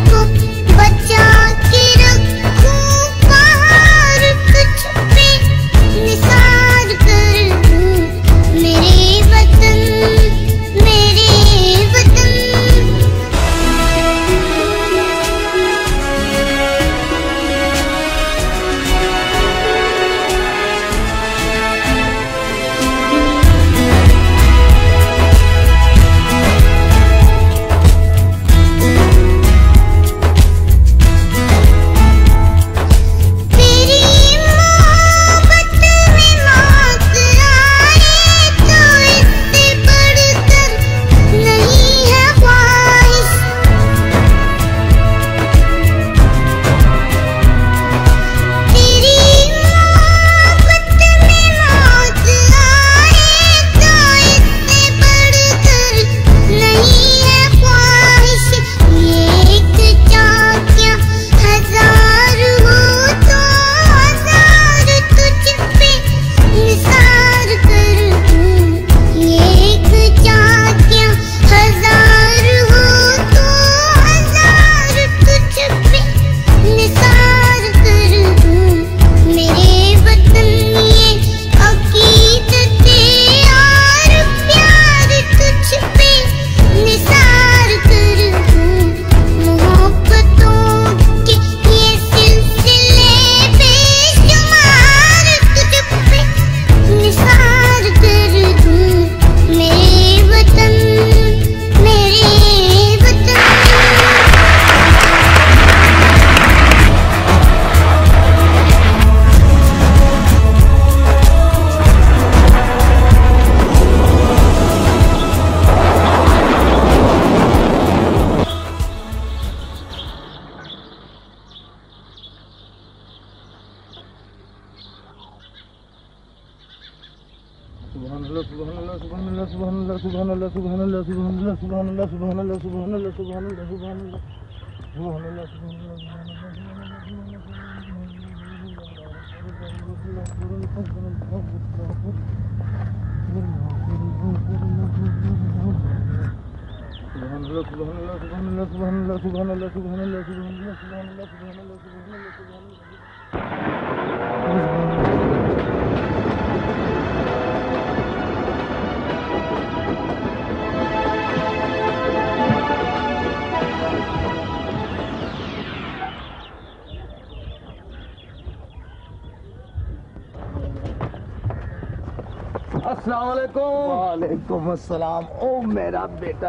वालेकुम अस्सलाम। ओ मेरा बेटा,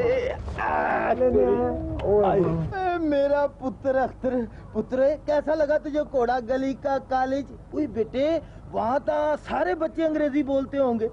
मेरा पुत्र अख्तर, पुत्र कैसा लगा तुझे कोड़ा गली का कॉलेज? उई बेटे, वहाँ तो सारे बच्चे अंग्रेजी बोलते होंगे।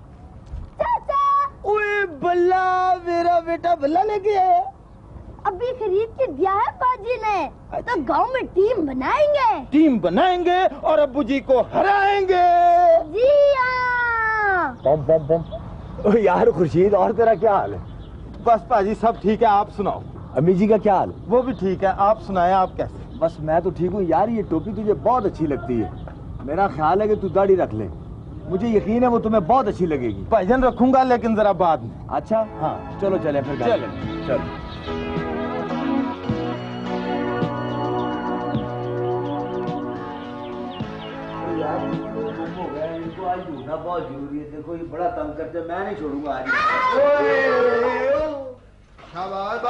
ओए बल्ला, मेरा बेटा बल्ला लेके आया। अभी खरीद के दिया है बाजी ने। तो गांव में टीम बनाएंगे। टीम बनाएंगे और अब्बू जी को हराएंगे। जी हाँ। बम बम बम। यार खुर्शीद, और तेरा क्या हाल है? बस पाजी सब ठीक है, आप सुनाओ। अम्मी जी का क्या हाल? वो भी ठीक है, आप सुनाएं, आप कैसे? बस मैं तो ठीक हूँ यार। ये टोपी तुझे बहुत अच्छी लगती है। मेरा ख्याल है कि तू दाढ़ी रख ले। मुझे यकीन है वो तुम्हें बहुत अच्छी लगेगी। भाईजान रखूंगा, लेकिन जरा बाद में। अच्छा हाँ, चलो चले फिर। चले चलो। आज ढूंढना बहुत जरूरी है। देखो ये बड़ा तंग करते, मैं नहीं छोड़ूंगा आज। शाबाश,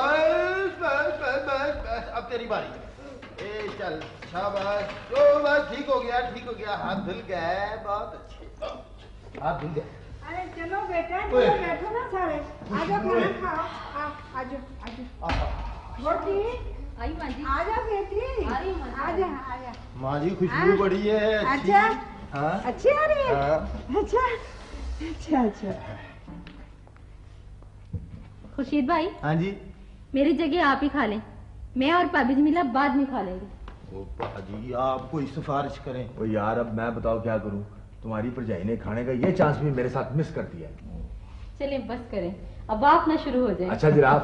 बस अब तेरी बारी। ए चल शाबाश, बस ठीक हो गया, ठीक हो गया। हाथ धुल गए, बहुत अच्छे हाथ धुल गए। अरे चलो बेटा, बैठो ना सारे। आजा खाना खाओ। आजा आजा रोटी आई माँ जी। आजा बेटी, आजा आजा। माँ जी खुशबू बड़ी है। अच्छा हाँ? अच्छी आ रही है। अच्छा अच्छा अच्छा। खुर्शीद भाई। हाँ जी। मेरी जगह आप ही खा लें, मैं और भाभी जमीला बाद में खा लेंगे। ओ पाजी, आप कोई सिफारिश करें। ओ यार, अब मैं बताओ क्या करूं? तुम्हारी भरजाई ने खाने का ये चांस भी मेरे साथ मिस कर दिया। चलें बस करें, अब आप ना शुरू हो जाए। अच्छा जनाब।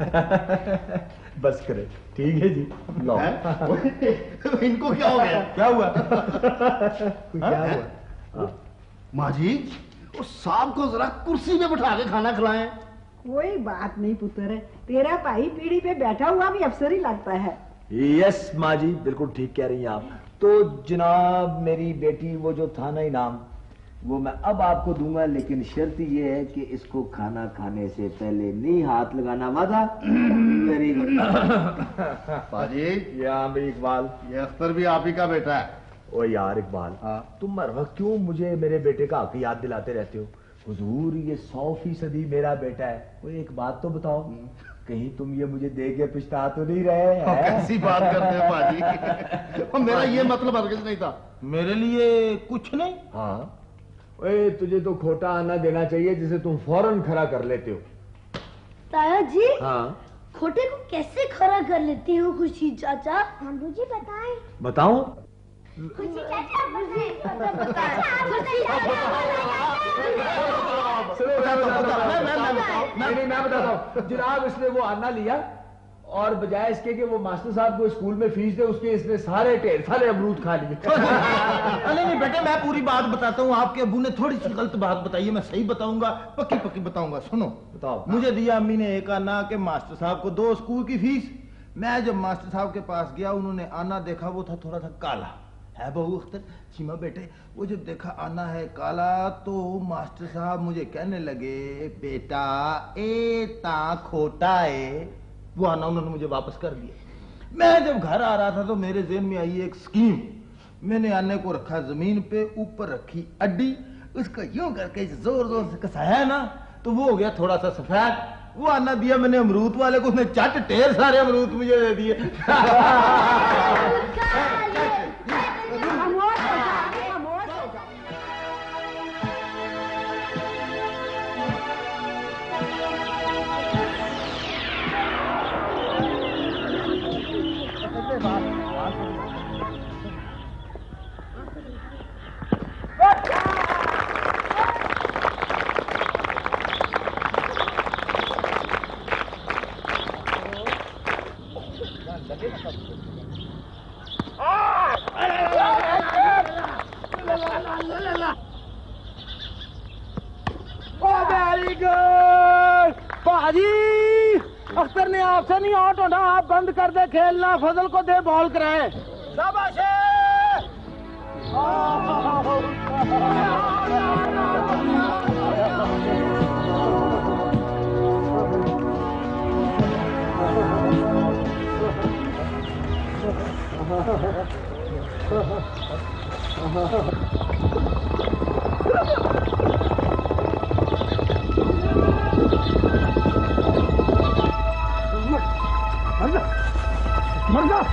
बस करें, ठीक है जी। लो। इनको क्या हो गया? क्या हुआ? क्या हुआ? माँ जी, उस सांप को जरा कुर्सी पे बिठा के खाना खिलाएं। कोई बात नहीं पुत्र, तेरा भाई पीढ़ी पे बैठा हुआ भी अफसर ही लगता है। यस माँ जी, बिल्कुल ठीक कह रही हैं आप। तो जनाब मेरी बेटी वो जो था ना इनाम, वो मैं अब आपको दूंगा, लेकिन शर्त ये है कि इसको खाना खाने से पहले नहीं हाथ लगाना। वादा? Very good. पाजी या मेरी इकबाल, ये अख्तर भी आप ही का बेटा है। ओ यार इकबाल, तुम हर वक्त क्यों मुझे मेरे बेटे का हक याद दिलाते रहते हो? हुजूर ये 100% मेरा बेटा है। वो एक बात तो बताओ, कहीं तुम ये मुझे दे के पछता तो नहीं रहे हैं? कैसी बात करते हैं पाजी? मेरा ये मतलब हरगिज नहीं था। मेरे लिए कुछ नहीं। हाँ, ओए तुझे तो खोटा आना देना चाहिए जिसे तुम फौरन खरा कर लेते हो। ताया जी, हाँ खोटे को कैसे खरा कर लेते हो खुर्शीद चाचा? नंदू जी बताएं। बताऊं? खुर्शीद चाचा बताएं। मैं बताता हूँ जनाब। इसने वो आना लिया और बजाय इसके कि वो मास्टर साहब को स्कूल में फीस दे, उसके इसने सारे ढेर सारे अमरूद खा लिए। नहीं बेटे, मैं पूरी बात बताता हूँ। आपके अबू ने थोड़ी सी गलत बात बताई है, मैं सही बताऊंगा, पक्की पक्की बताऊंगा। सुनो, बताओ। मुझे दिया अम्मी ने एक आना के मास्टर साहब को 2 स्कूल की फीस। मैं जब मास्टर साहब के पास गया, उन्होंने आना देखा, वो था थोड़ा सा काला है। बहू अख्तर, सीमा बेटे, वो जब देखा आना है काला, तो मास्टर साहब मुझे कहने लगे, बेटा ए ता खोटा है। वो आना उन्होंने मुझे वापस कर दिया। मैं जब घर आ रहा था तो मेरे ज़हन में आई एक स्कीम। मैंने आने को रखा जमीन पे, ऊपर रखी अड्डी, उसको यूं करके जोर जोर से कसाया ना, तो वो हो गया थोड़ा सा सफेद। वो आना दिया मैंने अमरूद वाले को, उसने चट ढेर सारे अमरूद मुझे दे दिए। वेरी गुड पाजी, अख्तर ने आपसे नहीं आउट होना। आप बंद कर दे खेलना, फजल को दे बॉल कराए। शाबाश। मर जा।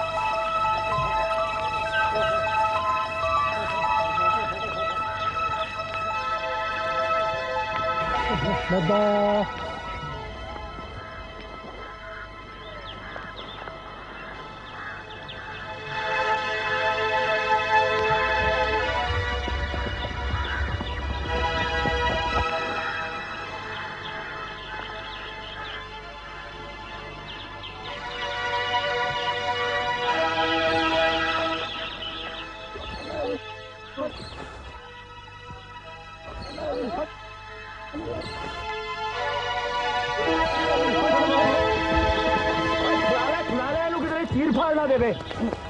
तीर फाड़ना दे दे।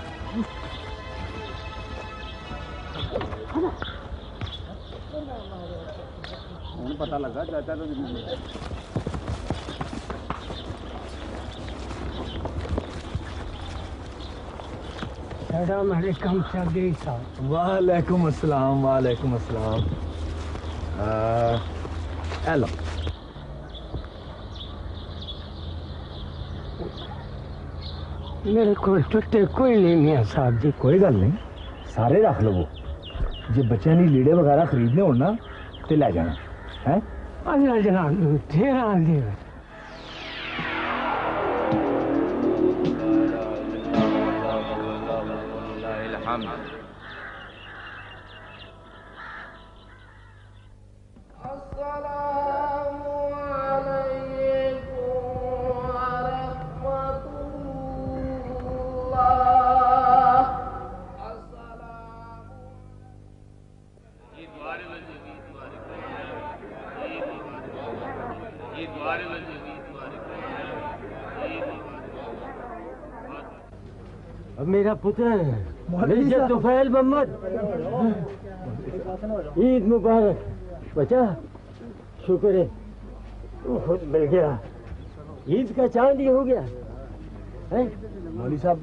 पता लगा चाचा तो वालेकुम अस्सलाम। वालेकुम अस्सलाम। हेलो। मेरे को टुट्टे कोई नहीं मियां साहब जी। कोई गल नहीं, सारे रख लवो। जे बच्चे ने लीड़े वगैरह खरीदने हो ना तो ले जाना है। अल्लाह जनाब तेरा दे। अब मेरा पुत्र मिर्जा तुफैल मोहम्मद, ईद मुबारक बचा। शुक्र है तू खुद मिल गया, ईद का चांद ही हो गया है। मौलवी साहब,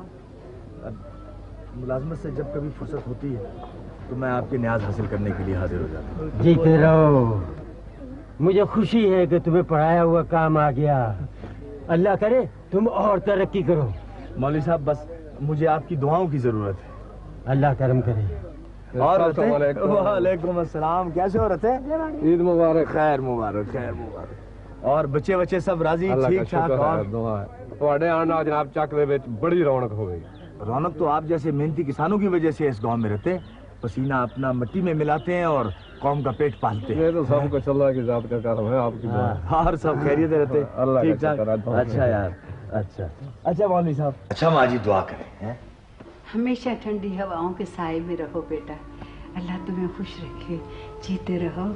मुलाजमत से जब कभी फुर्सत होती है तो मैं आपके न्याज हासिल करने के लिए हाजिर हो जाता हूँ। जीते रहो, मुझे खुशी है कि तुम्हें पढ़ाया हुआ काम आ गया। अल्लाह करे तुम और तरक्की करो। मौलवी साहब, बस मुझे आपकी दुआओं की जरूरत है। अल्लाह करम करे। और वालेकुम अस्सलाम, कैसे हो रहे? ईद मुबारक। खैर मुबारक, खैर मुबारक। और बच्चे बच्चे सब राजी, ठीक ठाक? ਤੁਹਾਡੇ ਆਉਣ ਨਾਲ जनाब ਚੱਕ ਦੇ ਵਿੱਚ बड़ी रौनक हो गई। रौनक तो आप जैसे मेहनती किसानों की वजह से इस गांव में रहते, पसीना अपना मिट्टी में मिलाते हैं और कौम का पेट पालते हैं। ये तो सब कुछ अल्लाह की जात का करम है, आपकी दुआ। और सब खैरियत रहते, ठीक ठाक। अच्छा यार, अच्छा मौलवी साहब। अच्छा माँ जी, दुआ करें। हमेशा ठंडी हवाओं के साए में रहो बेटा, अल्लाह तुम्हें खुश रखे, जीते रहो।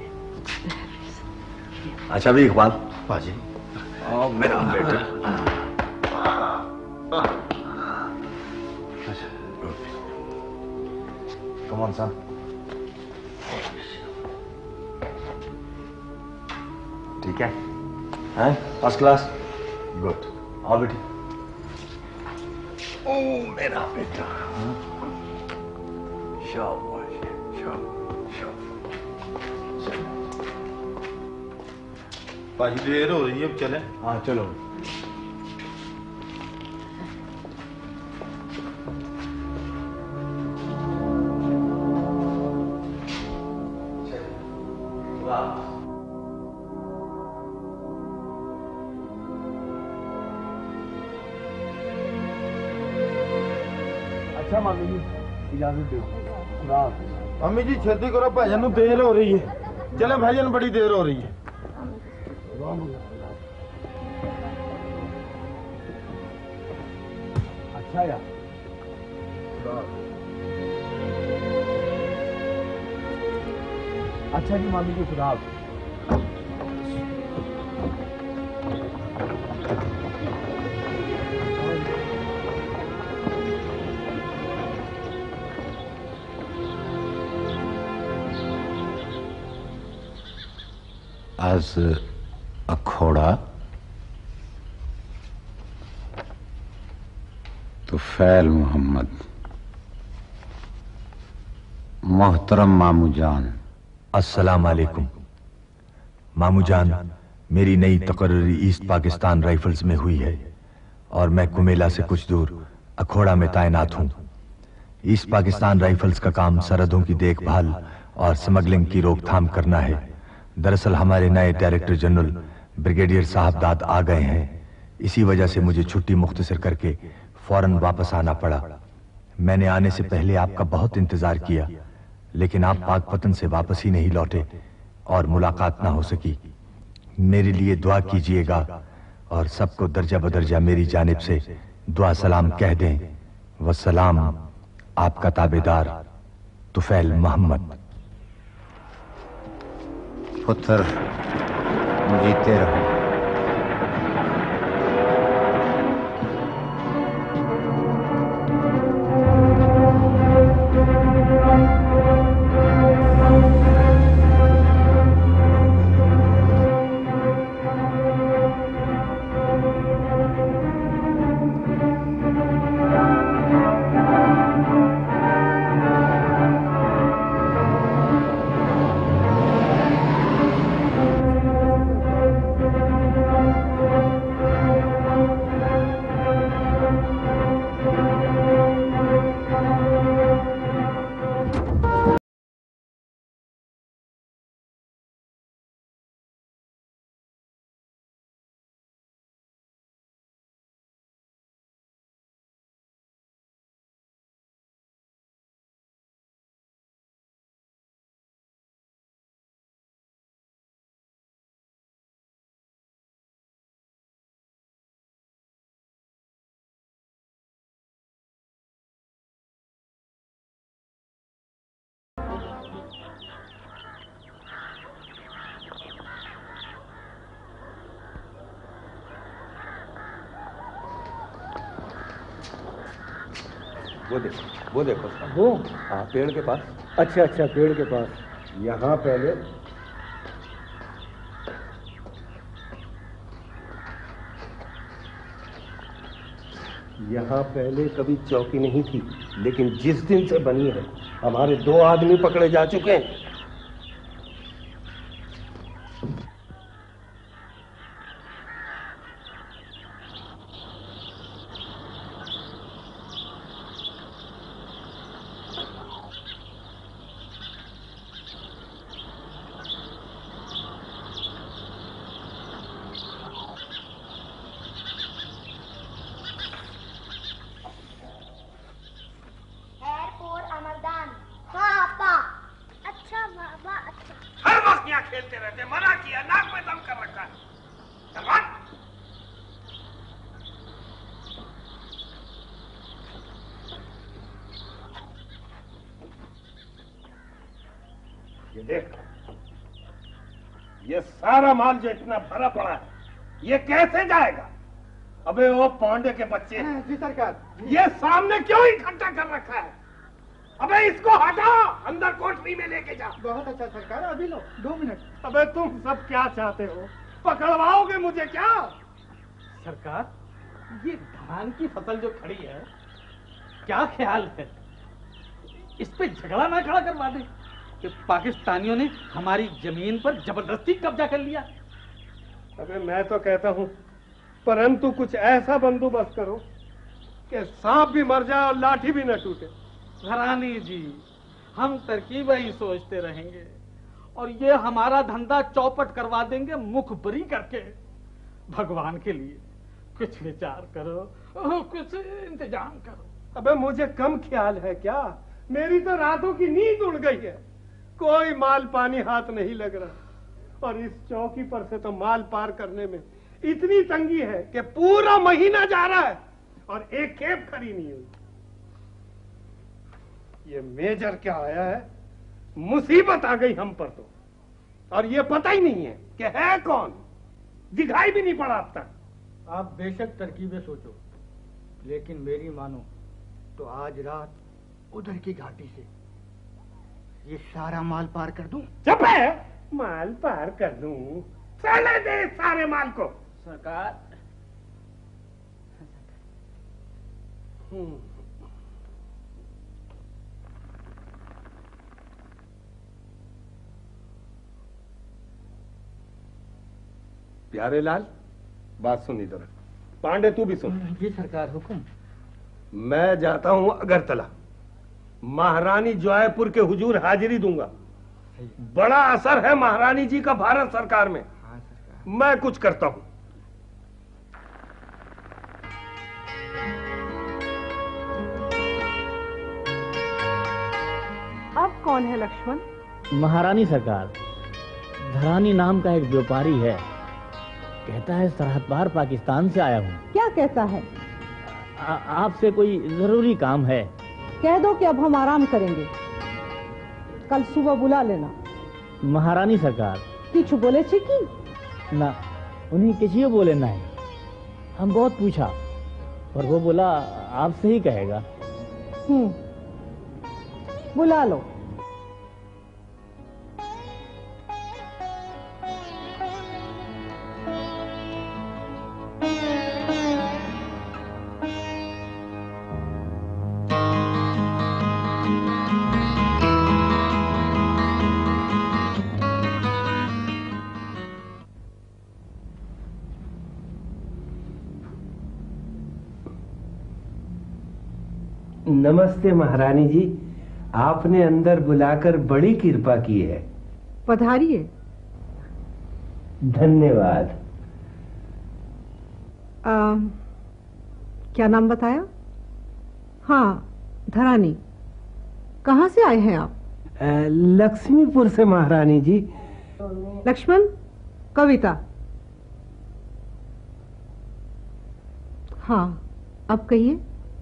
अच्छा भी इकबाल बाजी, मेरा बेटा। Come on son. ठीक है, फर्स्ट क्लास, गुड। आओ बेटी। ओ मेरा बेटा, शाबाश शाबाश। भाजी देर हो रही है, अब चले? हाँ चलो। अच्छा मामी जी, इजाजत दो। अम्मी जी छेती करो, भाजन नूं देर हो रही है। चले भाजन, बड़ी देर हो रही है। अच्छा यार, अच्छा जी मामी जी, खुदा हाफ़िज़। आज अखोड़ा तुफैल मोहम्मद, मोहतरम मामू जान। अस्सलाम वालेकुम। मामू जान, मेरी नई तकर्री ईस्ट पाकिस्तान राइफल्स में हुई है और मैं कुमेला से कुछ दूर अखोड़ा में तैनात हूँ। ईस्ट पाकिस्तान राइफल्स का काम सरहदों की देखभाल और स्मगलिंग की रोकथाम करना है। दरअसल हमारे नए डायरेक्टर जनरल ब्रिगेडियर साहबजाद आ गए हैं, इसी वजह से मुझे छुट्टी मुख्तसर करके फौरन वापस आना पड़ा। मैंने आने से पहले आपका बहुत इंतजार किया, लेकिन आप पाकपतन से वापस ही नहीं लौटे और मुलाकात ना हो सकी। मेरे लिए दुआ कीजिएगा और सबको दर्जा बदर्जा मेरी जानिब से दुआ सलाम कह दें। वसलाम, आपका ताबेदार तुफैल मोहम्मद। पुत्र जीते रहो। वो देखो वो? हाँ, पेड़ के पास। अच्छा अच्छा, पेड़ के पास। यहाँ पहले कभी चौकी नहीं थी, लेकिन जिस दिन से बनी है हमारे 2 आदमी पकड़े जा चुके हैं। खेलते रहते, मना किया, नाक में दम कर रखा है। ये देख, ये सारा माल जो इतना भरा पड़ा है, ये कैसे जाएगा? अबे वो पांडे के बच्चे। जी सरकार। ये सामने क्यों इकट्ठा कर रखा है? अबे इसको हटाओ, अंदर कोठरी में लेके जा। बहुत अच्छा सरकार, अभी लो 2 मिनट। अबे तुम सब क्या चाहते हो? पकड़वाओगे मुझे क्या? सरकार, ये धान की फसल जो खड़ी है, क्या ख्याल है इस पे झगड़ा ना खड़ा करवा दे कि पाकिस्तानियों ने हमारी जमीन पर जबरदस्ती कब्जा कर लिया। अबे मैं तो कहता हूँ, परंतु कुछ ऐसा बंदोबस्त करो कि सांप भी मर जाए और लाठी भी न टूटे। घरानी जी, हम तरकीबें ही सोचते रहेंगे और ये हमारा धंधा चौपट करवा देंगे मुखबरी करके। भगवान के लिए कुछ विचार करो, कुछ इंतजाम करो। अबे मुझे कम ख्याल है क्या? मेरी तो रातों की नींद उड़ गई है। कोई माल पानी हाथ नहीं लग रहा और इस चौकी पर से तो माल पार करने में इतनी तंगी है कि पूरा महीना जा रहा है और एक खेप खड़ी नहीं हुई। ये मेजर क्या आया है, मुसीबत आ गई हम पर तो, और ये पता ही नहीं है कि है कौन, दिखाई भी नहीं पड़ा अब तक। आप बेशक तरकीबें सोचो, लेकिन मेरी मानो तो आज रात उधर की घाटी से ये सारा माल पार कर दूं। चुप है, माल पार कर दूं? चले दे सारे माल को। सरकार, प्यारे लाल, बात सुन इधर। पांडे तू भी सुन। जी सरकार, हुक्म। मैं जाता हूं अगरतला, महारानी जयपुर के हुजूर हाजिरी दूंगा। बड़ा असर है महारानी जी का भारत सरकार में। हाँ सरकार। मैं कुछ करता हूं। अब कौन है लक्ष्मण? महारानी सरकार, धरानी नाम का एक व्यापारी है, कहता है सरहद पार पाकिस्तान से आया हूँ। क्या कहता है? आपसे कोई जरूरी काम है। कह दो कि अब हम आराम करेंगे, कल सुबह बुला लेना। महारानी सरकार। किछु बोले छे की? ना, उन्हीं किसी बोले ना है। हम बहुत पूछा और वो बोला आपसे ही कहेगा। बुला लो। नमस्ते महारानी जी, आपने अंदर बुलाकर बड़ी कृपा की है। पधारिए। धन्यवाद। क्या नाम बताया? हाँ, धरानी। कहाँ से आए हैं आप? लक्ष्मीपुर से महारानी जी। लक्ष्मण, कविता। हाँ, अब कहिए।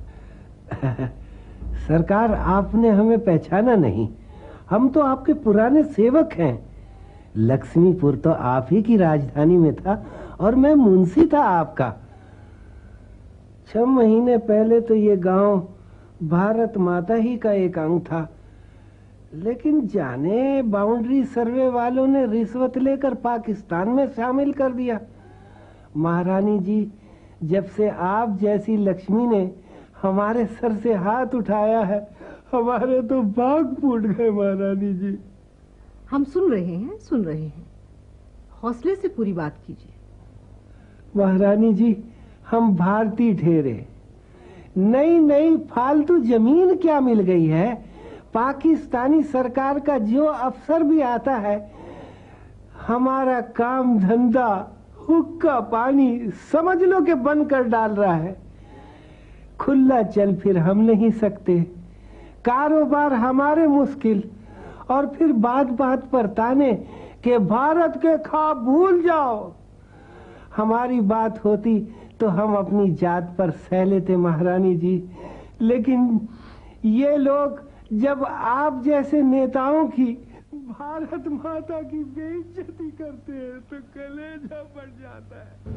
सरकार, आपने हमें पहचाना नहीं। हम तो आपके पुराने सेवक हैं। लक्ष्मीपुर तो आप ही की राजधानी में था और मैं मुंशी था आपका। 6 महीने पहले तो ये गांव भारत माता ही का एक अंग था, लेकिन जाने बाउंड्री सर्वे वालों ने रिश्वत लेकर पाकिस्तान में शामिल कर दिया। महारानी जी, जब से आप जैसी लक्ष्मी ने हमारे सर से हाथ उठाया है, हमारे तो बाग फूट गए महारानी जी। हम सुन रहे हैं, सुन रहे हैं। हौसले से पूरी बात कीजिए। महारानी जी, हम भारतीय ठहरे, नई नई फालतू जमीन क्या मिल गई है। पाकिस्तानी सरकार का जो अफसर भी आता है, हमारा काम धंधा हुक्का पानी समझ लो कि बंद कर डाल रहा है। खुला चल फिर हम नहीं सकते, कारोबार हमारे मुश्किल, और फिर बात बात पर ताने कि भारत के ख्वाब भूल जाओ। हमारी बात होती तो हम अपनी जात पर सह लेते महारानी जी, लेकिन ये लोग जब आप जैसे नेताओं की भारत माता की बेइज्जती करते हैं तो कलेजा फट जाता है।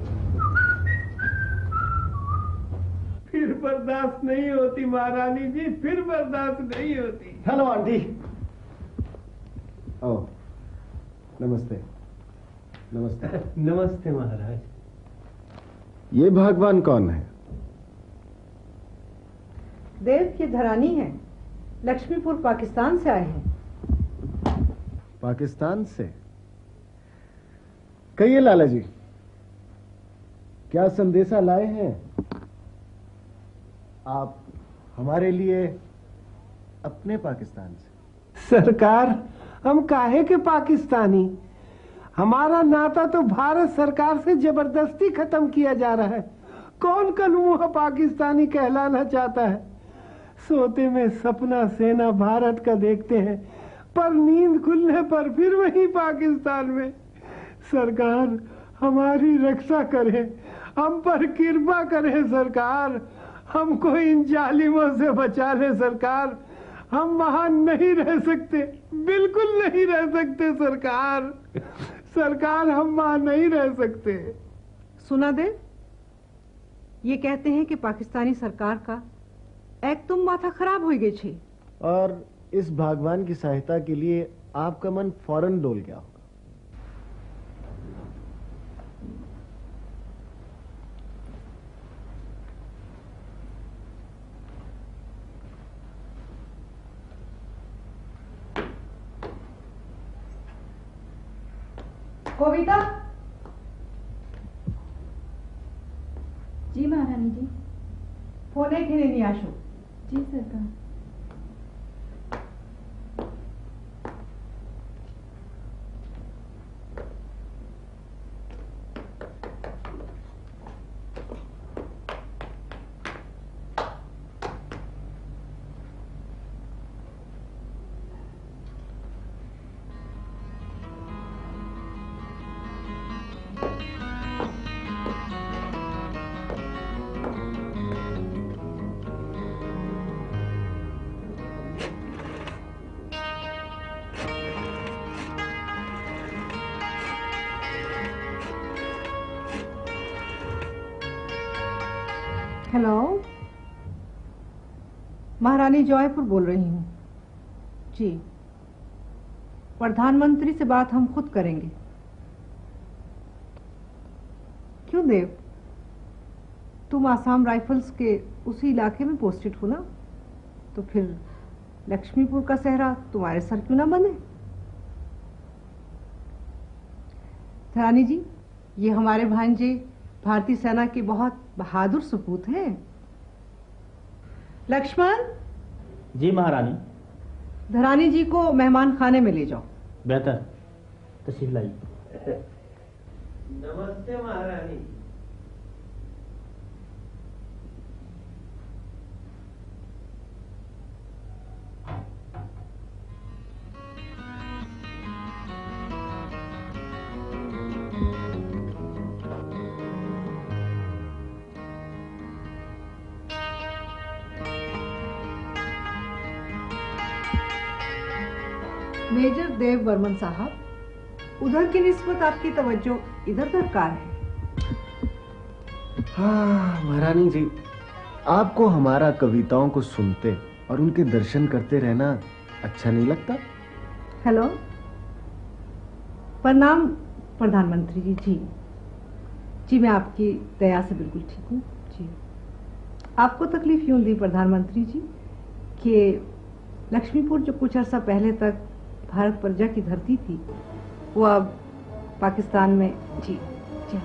फिर बर्दाश्त नहीं होती महारानी जी, फिर बर्दाश्त नहीं होती। Hello aunty. ओ, नमस्ते। नमस्ते। नमस्ते महाराज। ये भगवान कौन है? देव की धरानी है, लक्ष्मीपुर पाकिस्तान से आए हैं। पाकिस्तान से? कहिए लाला जी, क्या संदेशा लाए हैं आप हमारे लिए अपने पाकिस्तान से? सरकार, हम काहे के पाकिस्तानी? हमारा नाता तो भारत सरकार से जबरदस्ती खत्म किया जा रहा है। कौन कलमुहा पाकिस्तानी कहलाना चाहता है? सोते में सपना सेना भारत का देखते हैं, पर नींद खुलने पर फिर वही पाकिस्तान में। सरकार, हमारी रक्षा करें, हम पर कृपा करें सरकार, हमको इन जालिमों से बचा ले सरकार। हम वहां नहीं रह सकते, बिल्कुल नहीं रह सकते सरकार। सरकार, हम वहां नहीं रह सकते। सुना दे, ये कहते हैं कि पाकिस्तानी सरकार का एक तुम माथा खराब हो गई छे, और इस भगवान की सहायता के लिए आपका मन फौरन डोल गया होगा। कविता। जी महारानी जी। फोने के लिए नहीं आशो। जी सरकार। हेलो, महारानी जॉयपुर बोल रही हूँ। जी, प्रधानमंत्री से बात हम खुद करेंगे। क्यों देव, तुम आसाम राइफल्स के उसी इलाके में पोस्टेड हो ना, तो फिर लक्ष्मीपुर का सेहरा तुम्हारे सर क्यों ना बने। रानी जी, ये हमारे भांजे भारतीय सेना के बहुत बहादुर सपूत हैं। लक्ष्मण। जी महारानी। धरानी जी को मेहमान खाने में ले जाओ। बेहतर, तशरीफ लाइए। नमस्ते महारानी। मेजर देव वर्मन साहब, उधर की निस्बत आपकी तवज्जो इधर दरकार है। हाँ महारानी जी, आपको हमारा कविताओं को सुनते और उनके दर्शन करते रहना अच्छा नहीं लगता? हेलो, प्रणाम प्रधानमंत्री जी। जी जी, मैं आपकी दया से बिल्कुल ठीक हूँ जी। आपको तकलीफ यूं दी प्रधानमंत्री जी कि लक्ष्मीपुर जो कुछ अर्सा पहले तक भारत प्रजा की धरती थी, वो अब पाकिस्तान में जी जी।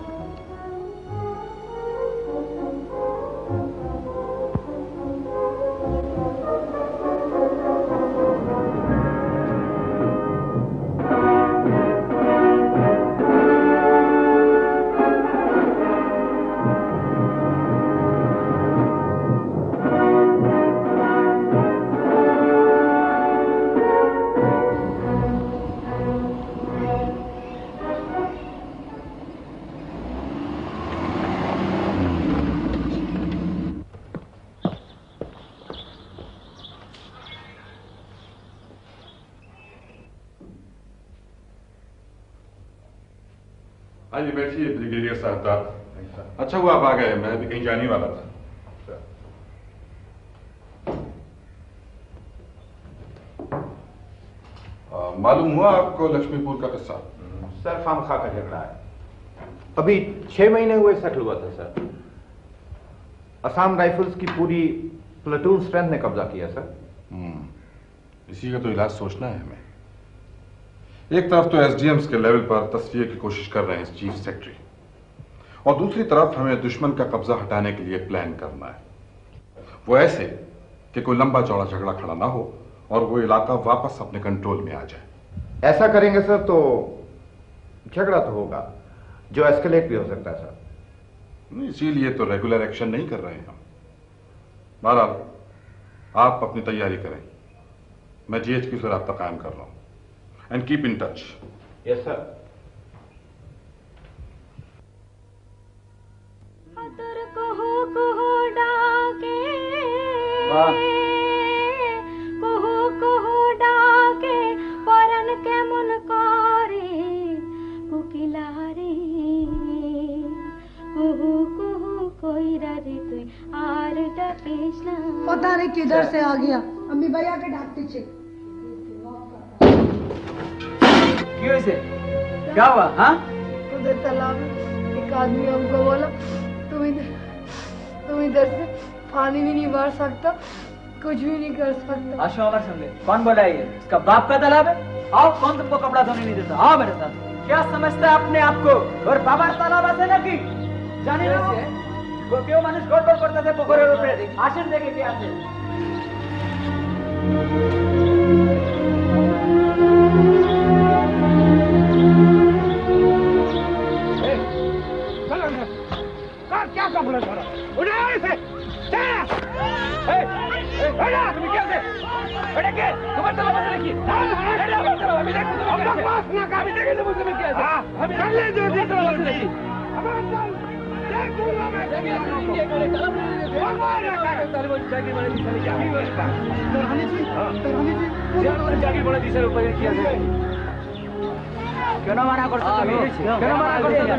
आइए बैठिए ब्रिगेडियर साहब। अच्छा हुआ आप आ गए, मैं भी कहीं जाने वाला था। मालूम हुआ आपको लक्ष्मीपुर का किस्सा? सर खामखा का झगड़ा है। अभी 6 महीने हुए सेटल हुआ था सर। असम राइफल्स की पूरी प्लेटून स्ट्रेंथ ने कब्जा किया सर। इसी का तो इलाज सोचना है हमें। एक तरफ तो एसडीएम्स के लेवल पर तस्फिये की कोशिश कर रहे हैं चीफ सेक्रेटरी, और दूसरी तरफ हमें दुश्मन का कब्जा हटाने के लिए प्लान करना है, वो ऐसे कि कोई लंबा चौड़ा झगड़ा खड़ा ना हो और वो इलाका वापस अपने कंट्रोल में आ जाए। ऐसा करेंगे सर तो झगड़ा तो होगा, जो एस्केलेट भी हो सकता है सर। इसीलिए तो रेगुलर एक्शन नहीं कर रहे हैं हम। बहरहाल आप अपनी तैयारी करें, मैं जीएचक्यू से राब्ता कायम कर रहा हूं। And keep in touch. Yes sir. पता नहीं किधर से आ गया। अम्मी भैया के डाक पीछे। क्यों से? क्या हुआ? हाँ? उधर तालाब में एक आदमी हमको बोला तुम इधर से पानी भी नहीं भर सकता, कुछ भी नहीं कर सकता। आशो अमर समझे कौन बोला ये? इसका बाप का तालाब है। आओ, कौन तुमको कपड़ा धोने नहीं देता? आओ मेरे साथ। क्या समझता है अपने आप को? और बाबा तालाब आते ना की जाने क्यों मनुष्य गोड़ करते थे पोखरे रूपे आशीष देखे क्या थे? क्या कपड़ा धरा? उठाओ इसे। क्यों ना मना करते?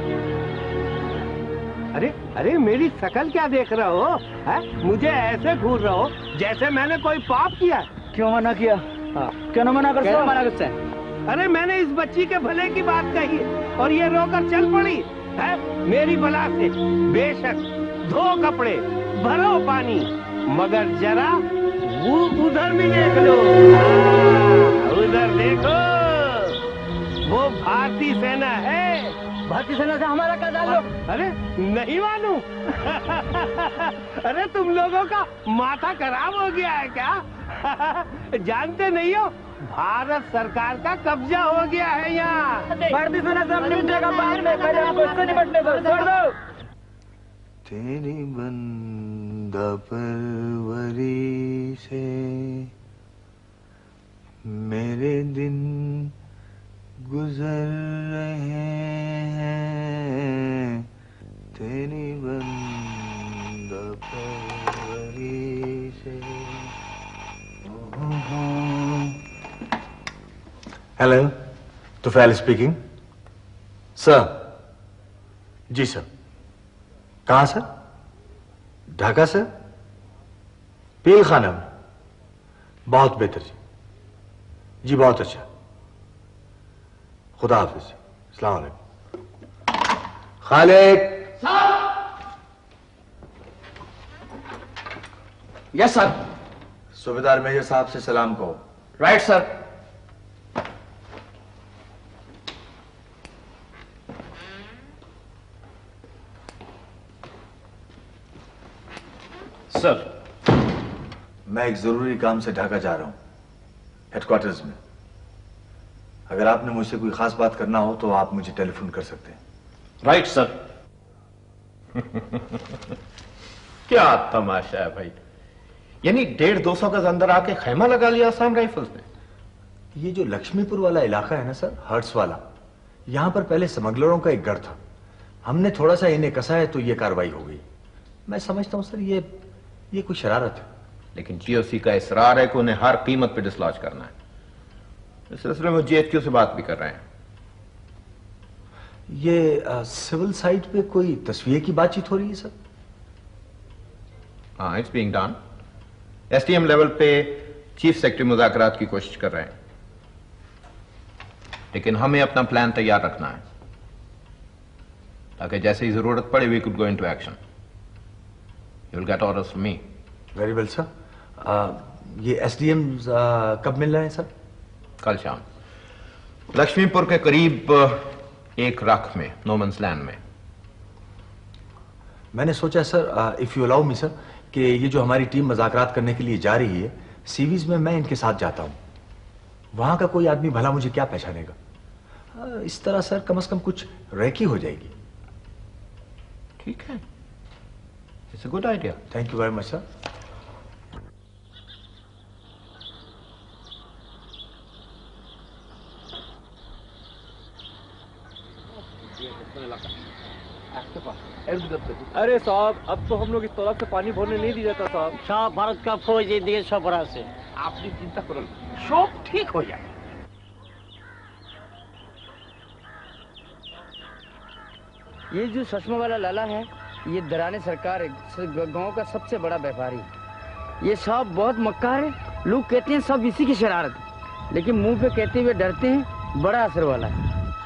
अरे अरे मेरी शकल क्या देख रहे हो? है? मुझे ऐसे घूर रहे हो जैसे मैंने कोई पाप किया। क्यों मना किया? क्यों ना मना करते? मना करते? अरे मैंने इस बच्ची के भले की बात कही और ये रोकर चल पड़ी है मेरी बला से। बेशक धो कपड़े, भरो पानी, मगर जरा वो उधर भी देख लो। उधर देखो, वो भारतीय सेना है। भारतीय सेना से हमारा क्या ताल्लुक? अरे नहीं मालूम? अरे तुम लोगों का माथा खराब हो गया है क्या? जानते नहीं हो? भारत सरकार का कब्जा हो गया है यहाँ। भारतीय सेना से हम निपटेगा बाद में, पहले हमको इससे निपटने दो। छोड़ दो। तेरी बंदा परवरी से मेरे दिन गुजर रहे हैं, तेरी बंदा परवरी से। Hello, Tufail speaking. सर। जी सर। कहाँ सर? ढाका से पील खाना में। बहुत बेहतर जी, जी बहुत अच्छा। खुदा हाफिज जी, अस्सलाम वालेकुम। खालिद। Yes sir. सूबेदार मेजर साहब से सलाम कहो। Right sir. सर, मैं एक जरूरी काम से ढाका जा रहा हूं, हेडक्वार्टर्स में। अगर आपने मुझसे कोई खास बात करना हो तो आप मुझे टेलीफोन कर सकते हैं। Right sir. क्या तमाशा है भाई, यानी 150-200 गज अंदर आके खैमा लगा लिया आसाम राइफल्स ने। ये जो लक्ष्मीपुर वाला इलाका है ना सर, हर्ट्स वाला, यहां पर पहले स्मगलरों का एक गढ़ था। हमने थोड़ा सा इन्हें कसा है तो ये कार्रवाई हो गई। मैं समझता हूं सर ये कोई शरारत है। लेकिन जीओसी का इसरार है कि उन्हें हर कीमत पे डिसलॉज करना है। इस सिलसिले में जीएचक्यू से बात भी कर रहे हैं। ये सिविल साइट पे कोई तस्वीर की बातचीत हो रही है सर? हाँ, it's being done. STM level पे चीफ सेक्रेटरी मुज़ाकरात की कोशिश कर रहे हैं, लेकिन हमें अपना प्लान तैयार रखना है ताकि जैसे ही जरूरत पड़े we could go into action. You will get orders from me. Very well sir. ये एसडीएम कब मिल रहे हैं सर? कल शाम लक्ष्मीपुर के करीब एक रख में, नोमन्स लैंड में। मैंने सोचा sir, if you allow me sir, कि ये जो हमारी टीम मुज़ाकरात करने के लिए जा रही है, सीवीज में मैं इनके साथ जाता हूं। वहां का कोई आदमी भला मुझे क्या पहचानेगा। इस तरह सर कम से कम कुछ रैकी हो जाएगी। ठीक है, it's a good idea. Thank you very much sir. अरे साहब, अब तो हम लोग इस तालाब से पानी भरने नहीं दिया जाता साहब। साहब, भारत का फौज ये देश सफरा से आपकी चिंता करो, सब ठीक हो जाए। ये जो चश्मा वाला लाला है, ये दराने सरकार गांव का सबसे बड़ा व्यापारी। ये साहब बहुत मक्कार है। लोग कहते हैं सब इसी की शरारत है, लेकिन मुंह पे कहते हुए डरते हैं। बड़ा असर वाला है।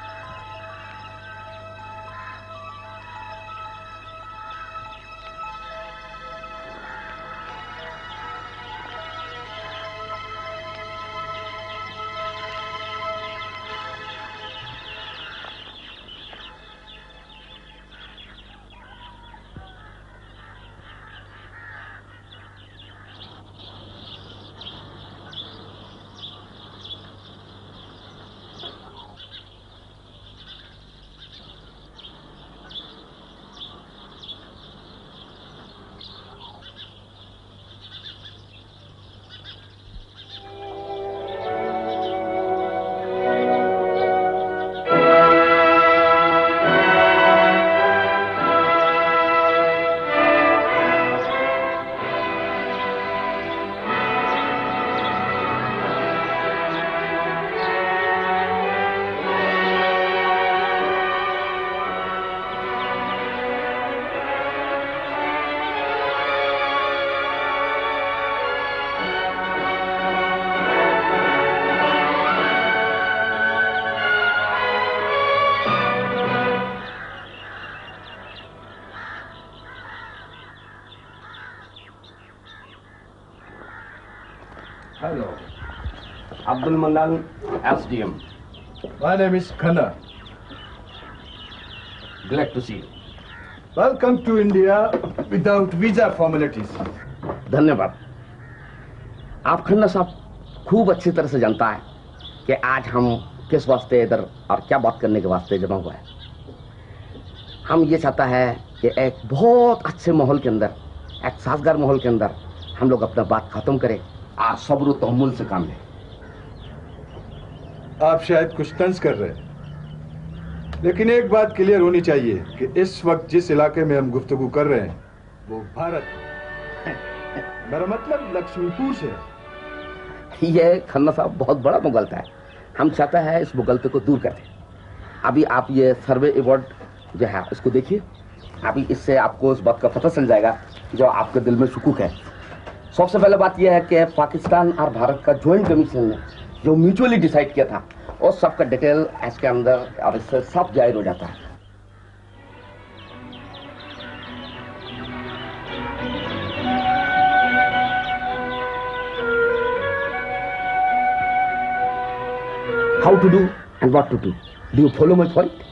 Hello. Abdul Manan, SDM. My name is Khanna. Glad to see you. Welcome to India without visa formalities. धन्यवाद। आप खन्ना साहब खूब अच्छी तरह से जानता है कि आज हम किस वास्ते इधर और क्या बात करने के वास्ते जमा हुआ है। हम ये चाहता है कि एक बहुत अच्छे माहौल के अंदर, एक साजगार माहौल के अंदर हम लोग अपना बात खत्म करें। आज सब्र तहम्मुल से काम लें। आप शायद कुछ तंज कर रहे हैं, लेकिन एक बात क्लियर होनी चाहिए कि इस वक्त जिस इलाके में हम गुफ्तगू कर रहे हैं वो भारत है। मेरा मतलब लक्ष्मीपुर से है। ये खन्ना साहब बहुत बड़ा मुगलता है। हम चाहता है इस मुगलते को दूर कर दें। अभी आप ये सर्वे अवार्ड जो है इसको देखिए। अभी इससे आपको इस बात का पता चल जाएगा जो आपके दिल में शुकूक है। सबसे पहले बात यह है कि पाकिस्तान और भारत का ज्वाइंट कमीशन ने जो म्यूचुअली डिसाइड किया था और सबका डिटेल इसके अंदर और इससे सब जाहिर हो जाता है। How to do and what to do. Do you follow my point?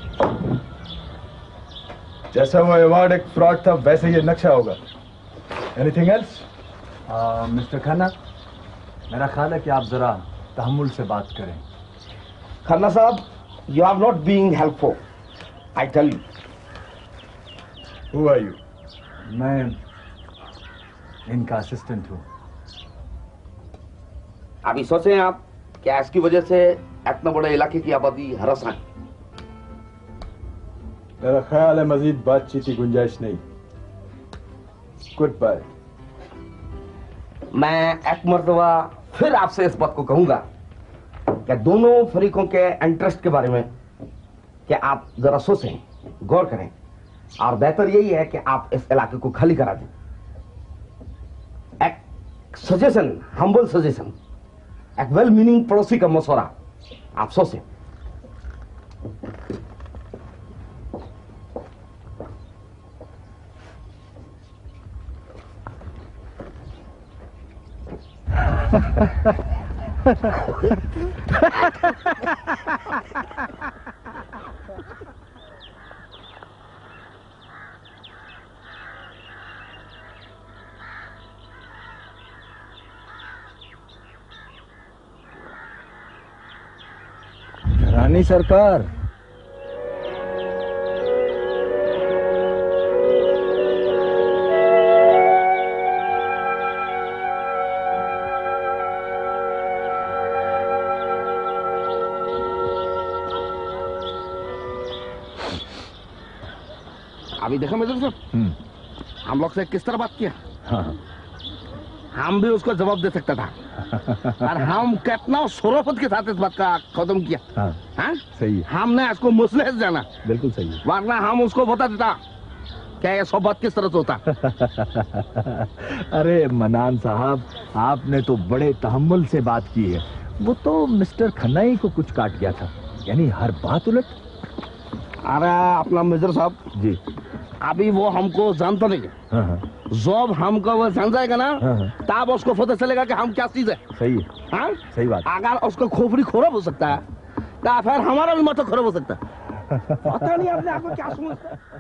जैसा वो अवार्ड एक फ्रॉड था वैसे ये नक्शा होगा। Anything else? मिस्टर खन्ना, मेरा ख्याल है कि आप जरा तहम्मुल से बात करें। खन्ना साहब, you are not being helpful. I tell you. Who are you? मैं इनका असिस्टेंट हूँ। अभी सोचें आप क्या इसकी वजह से इतना बड़े इलाके की आबादी हरस है। मेरा ख्याल है मजीद बातचीत की गुंजाइश नहीं। Goodbye. मैं एक मर्तबा फिर आपसे इस बात को कहूंगा कि दोनों फरीकों के इंटरेस्ट के बारे में कि आप जरा सोचें, गौर करें और बेहतर यही है कि आप इस इलाके को खाली करा दें। एक सजेशन, हम्बल सजेशन, एक वेल मीनिंग पड़ोसी का मशवरा, आप सोचें। रानी सरकार, अभी देखा मेजर साहब, हम लोग से किस तरह बात किया। हाँ। हम भी उसको जवाब दे सकता था और हम कितना शरोफत के साथ इस बात का खत्म किया। हाँ, हाँ? सही है। हमने इसको मुसलह से जाना, बिल्कुल सही है। वरना हम उसको बता देता क्या ये सब बात किस तरह से होता। अरे मनान साहब, आपने तो बड़े तहम्मुल से बात की है। वो तो मिस्टर खन्ना ही को कुछ काट गया था, यानी हर बात उलट। अरे अपना मेजर साहब जी, अभी वो हमको जानता नहीं है। हाँ। जब हमको वो जान जाएगा ना, तब उसको पता चलेगा कि हम क्या चीज है। सही है। हाँ? सही बात। अगर उसको खोपड़ी खराब हो सकता है तो फिर हमारा भी माथा खराब हो सकता है। पता नहीं अपने आप को क्या समझता है।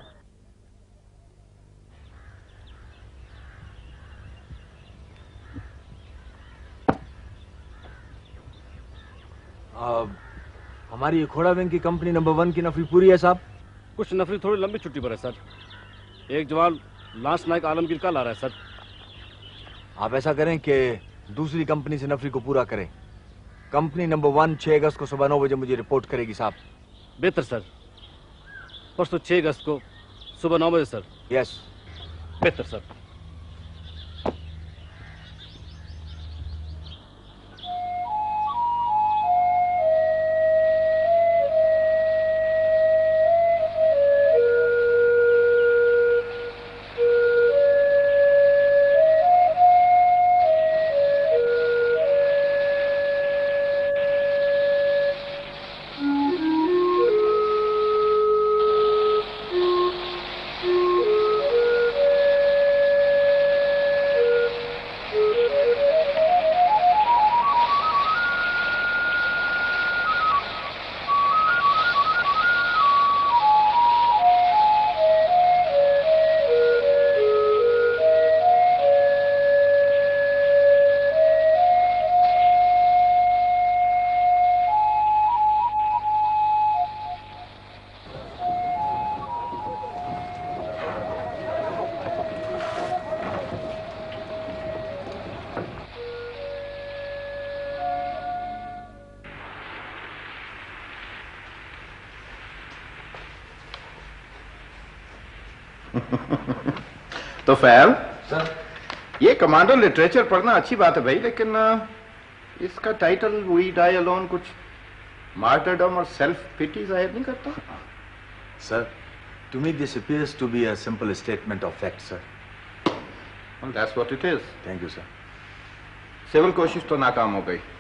हमारी खोड़ा बैंक की कंपनी नंबर 1 की नफरी पूरी है साहब। कुछ नफरी थोड़ी लंबी छुट्टी पर है सर। एक जवान लांस नायक आलमगीर कल आ रहा है सर। आप ऐसा करें कि दूसरी कंपनी से नफरी को पूरा करें। कंपनी नंबर 1 6 अगस्त को सुबह 9 बजे मुझे रिपोर्ट करेगी साहब। बेहतर सर। परसों 6 अगस्त को सुबह 9 बजे सर। यस। बेहतर सर। तो फैल सर, ये कमांडर लिटरेचर पढ़ना अच्छी बात है भाई, लेकिन इसका टाइटल वी डाई अलोन कुछ मार्टरडम और सेल्फ पिटी जाहिर नहीं करता। Sir, to me this appears to be a simple statement of fact, sir. Well, that's what it is. Thank you sir. Civil कोशिश तो नाकाम हो गई।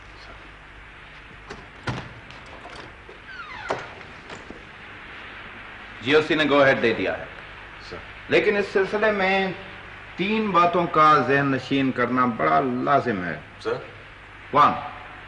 जीओसी ने गो अहेड दे दिया है सर। लेकिन इस सिलसिले में 3 बातों का ज़हन नशीन करना बड़ा लाजिम है सर। 1,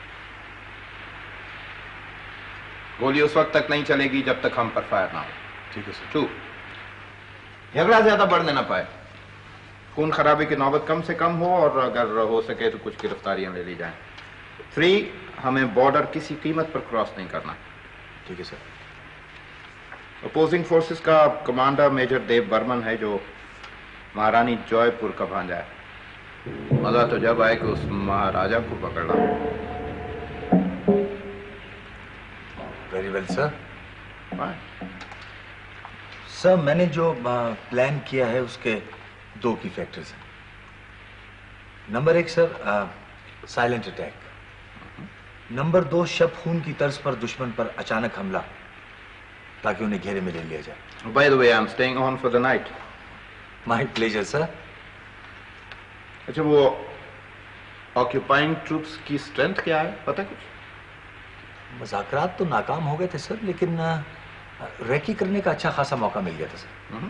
गोली उस वक्त तक नहीं चलेगी जब तक हम पर फायर ना हो। ठीक है सर। 2, झगड़ा ज्यादा बढ़ने ना पाए, खून खराबे की नौबत कम से कम हो और अगर हो सके तो कुछ गिरफ्तारियां ले ली जाएं। 3, हमें बॉर्डर किसी कीमत पर क्रॉस नहीं करना। ठीक है सर। अपोजिंग फोर्सेस का कमांडर मेजर देव बर्मन है जो महारानी जॉयपुर का भांजा है। मजा तो जब आए कि उस महाराजा को पकड़ना। Very well sir. सर मैंने जो प्लान किया है उसके 2 की फैक्टर्स हैं। Number 1 sir silent attack. Number 2 शब खून की तर्ज पर दुश्मन पर अचानक हमला ताकि उन्हें घेरे में ले लिया जाए। By the way I am staying on for the night. My pleasure sir. अच्छा वो ऑक्यूपाइंग ट्रूप्स की स्ट्रेंथ क्या है पता है कुछ? मुज़ाकरात तो नाकाम हो गए थे सर, लेकिन रेकी करने का अच्छा खासा मौका मिल गया था सर।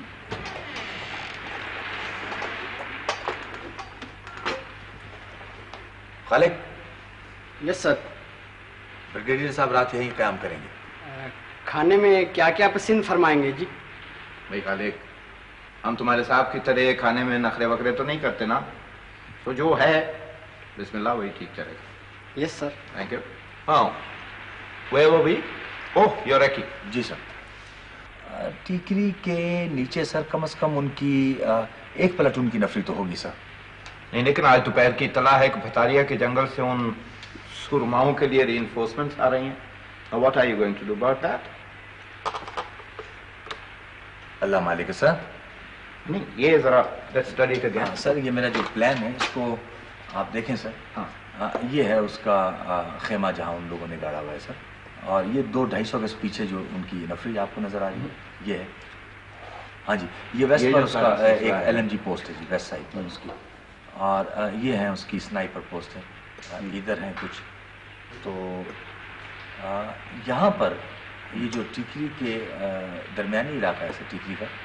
खालिक। Yes sir. ब्रिगेडियर साहब रात यहीं क़याम करेंगे। खाने में क्या क्या पसंद फरमाएंगे जी? भाई खालिक, हम तुम्हारे साहब की तरह खाने में नखरे वखरे तो नहीं करते ना, तो जो है बिस्मिल्लाह वही ठीक चलेगा। Yes sir. Thank you. हाँ वो भी। Oh your recce. जी सर। टीकरी के नीचे सर कम से कम उनकी 1 प्लाटून की नफरी तो होगी सर। नहीं, लेकिन आज दोपहर की इत्तला है कि भतारिया के जंगल से उन सुरमाओं के लिए रीइंफोर्समेंट्स आ रही हैं। Now what are you going to do about that? अल्लाह मालिक सर। नहीं ये जरा let's study it again। Sir ये मेरा जो प्लान है इसको आप देखें सर। हाँ ये है उसका खेमा जहाँ उन लोगों ने गाड़ा हुआ है सर, और ये 200-250 गज पीछे जो उनकी नफरी आपको नजर आ रही है ये है। हाँ जी ये वेस्ट पर उसका एक LMG पोस्ट है जी, वेस्ट साइड पर उसकी, और ये है उसकी स्नाइपर पोस्ट है। इधर है कुछ तो यहाँ पर ये जो टिकरी के दरमियानी इलाका है सर टिकरी का।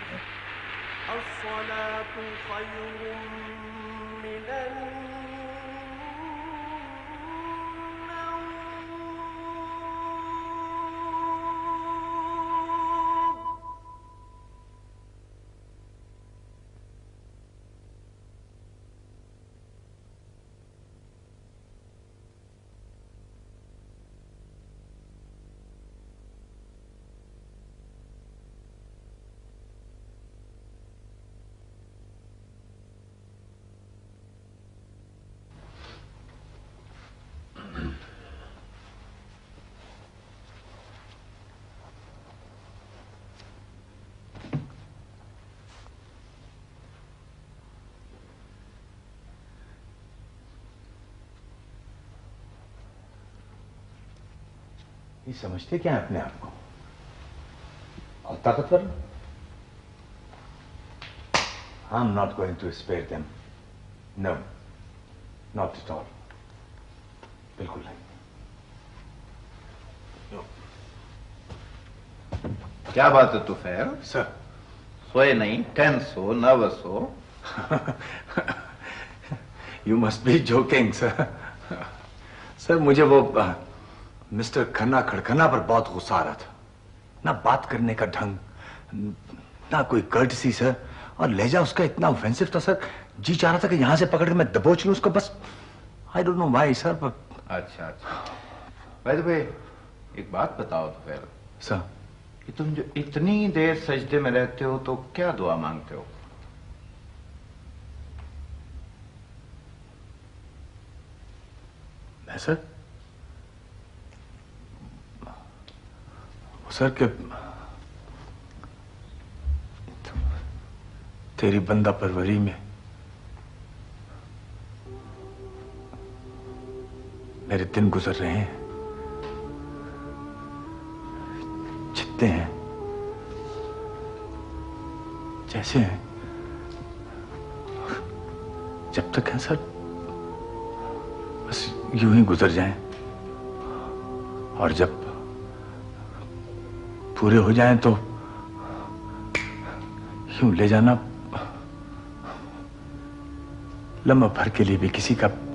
ये समझते क्या है अपने आप को और ताकतवर। I am not going to spare them, no not at all, बिल्कुल नहीं। क्या बात है तुफैल? सर सोए नहीं, टेंस हो, नर्वस हो? You must be joking sir. Sir मुझे वो मिस्टर खन्ना खड़खन्ना पर बहुत गुस्सा आ रहा था, ना बात करने का ढंग, ना कोई कर्टसी सर, और लहजा उसका इतना ऑफेंसिव था सर, जी चाह रहा था कि यहां से पकड़ के मैं दबोच लूं उसको, बस I don't know why sir. अच्छा बाय द वे एक बात बताओ तो फिर सर, कि तुम जो इतनी देर सजदे में रहते हो तो क्या दुआ मांगते हो? मैं सर सर के तेरी बंदा परवरी में मेरे दिन गुजर रहे हैं, जितने हैं जैसे हैं जब तक है सर बस यूं ही गुजर जाएं, और जब पूरे हो जाएं तो यूं ले जाना, लम्हा भर के लिए भी किसी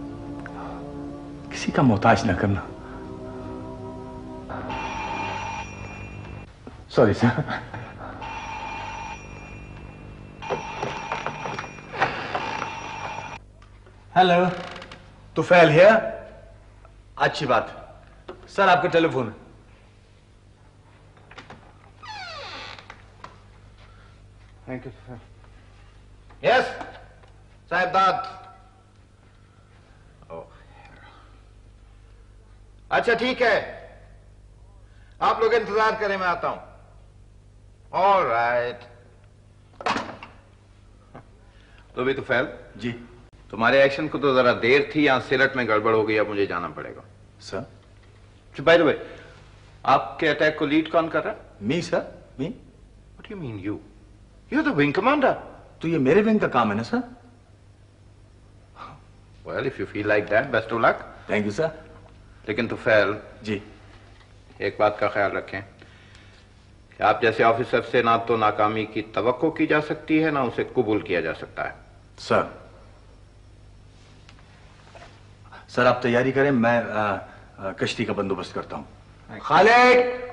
का मोहताज ना करना। Sorry sir. Hello, Tufail here. अच्छी बात। सर आपका telephone. Thank you sir. Yes Sahibzad. अच्छा ठीक है, आप लोग इंतजार करें, मैं आता हूं। All right. तो भी तुफैल जी, तुम्हारे एक्शन को तो जरा देर थी, यहां सिलट में गड़बड़ हो गई, अब मुझे जाना पड़ेगा। सर बाय द वे, आपके अटैक को लीड कौन कर रहा है? Me sir, me. What you mean you? You the wing commander. तो ये मेरे विंग का काम है ना sir? Well if you feel like that, best of luck. Thank you sir. लेकिन तुफैल जी, एक बात का ख्याल रखें कि आप जैसे ऑफिसर से ना तो नाकामी की तवक्को की जा सकती है, ना उसे कबूल किया जा सकता है। सर आप तैयारी करें, मैं कश्ती का बंदोबस्त करता हूं। खालिद!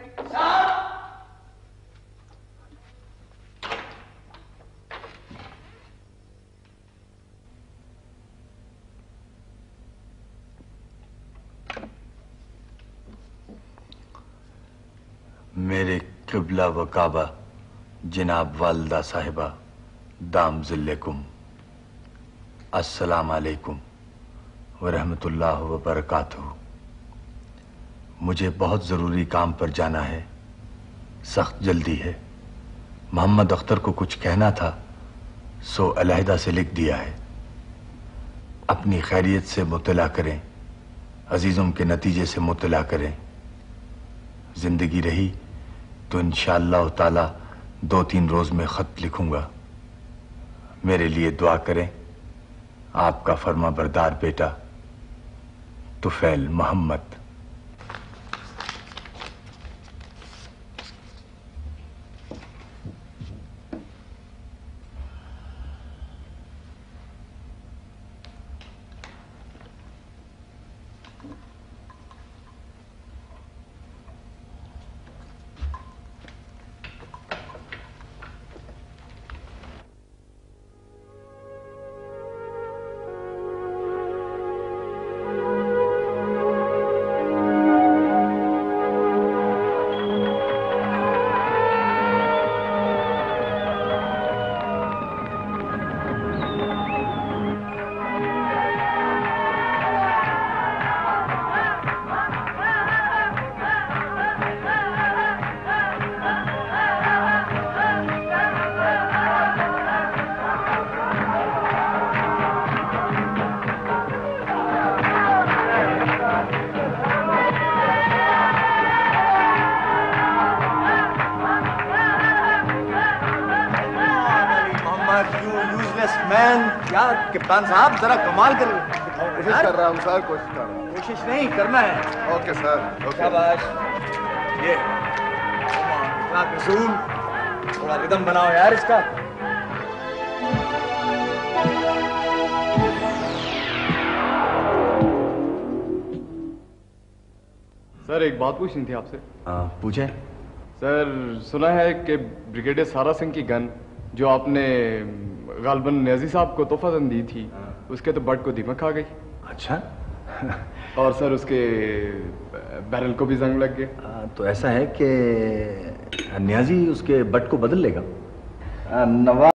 मेरे किबला व काबा जनाब वालदा साहिबा दाम ज़िल्लकुम, अस्सलाम अलैकुम व रहमतुल्लाह व बरकातुहू। मुझे बहुत ज़रूरी काम पर जाना है, सख्त जल्दी है। मोहम्मद अख्तर को कुछ कहना था, सो अलहदा से लिख दिया है। अपनी खैरियत से मुतला करें, अजीज़ों के नतीजे से मुतला करें। जिंदगी रही तो इंशाअल्लाह ताला 2-3 रोज में खत लिखूंगा। मेरे लिए दुआ करें। आपका फर्मा बरदार बेटा तुफैल मोहम्मद। कप्तान साहब जरा कमाल कर कोशिश कर रहा हूँ सर, कोशिश कर रहा हूँ। कोशिश नहीं करना है। Okay sir, okay. शाबाश। ये रसूल, थोड़ा रिदम बनाओ यार इसका। सर एक बात पूछनी थी आपसे। पूछे। सर सुना है कि ब्रिगेडियर सारा सिंह की गन जो आपने गालबन न्याजी साहब को तोहफा दी थी, उसके तो बट को दीमक आ गई। अच्छा। और सर उसके बैरल को भी जंग लग गया। तो ऐसा है कि न्याजी उसके बट को बदल लेगा। नवाब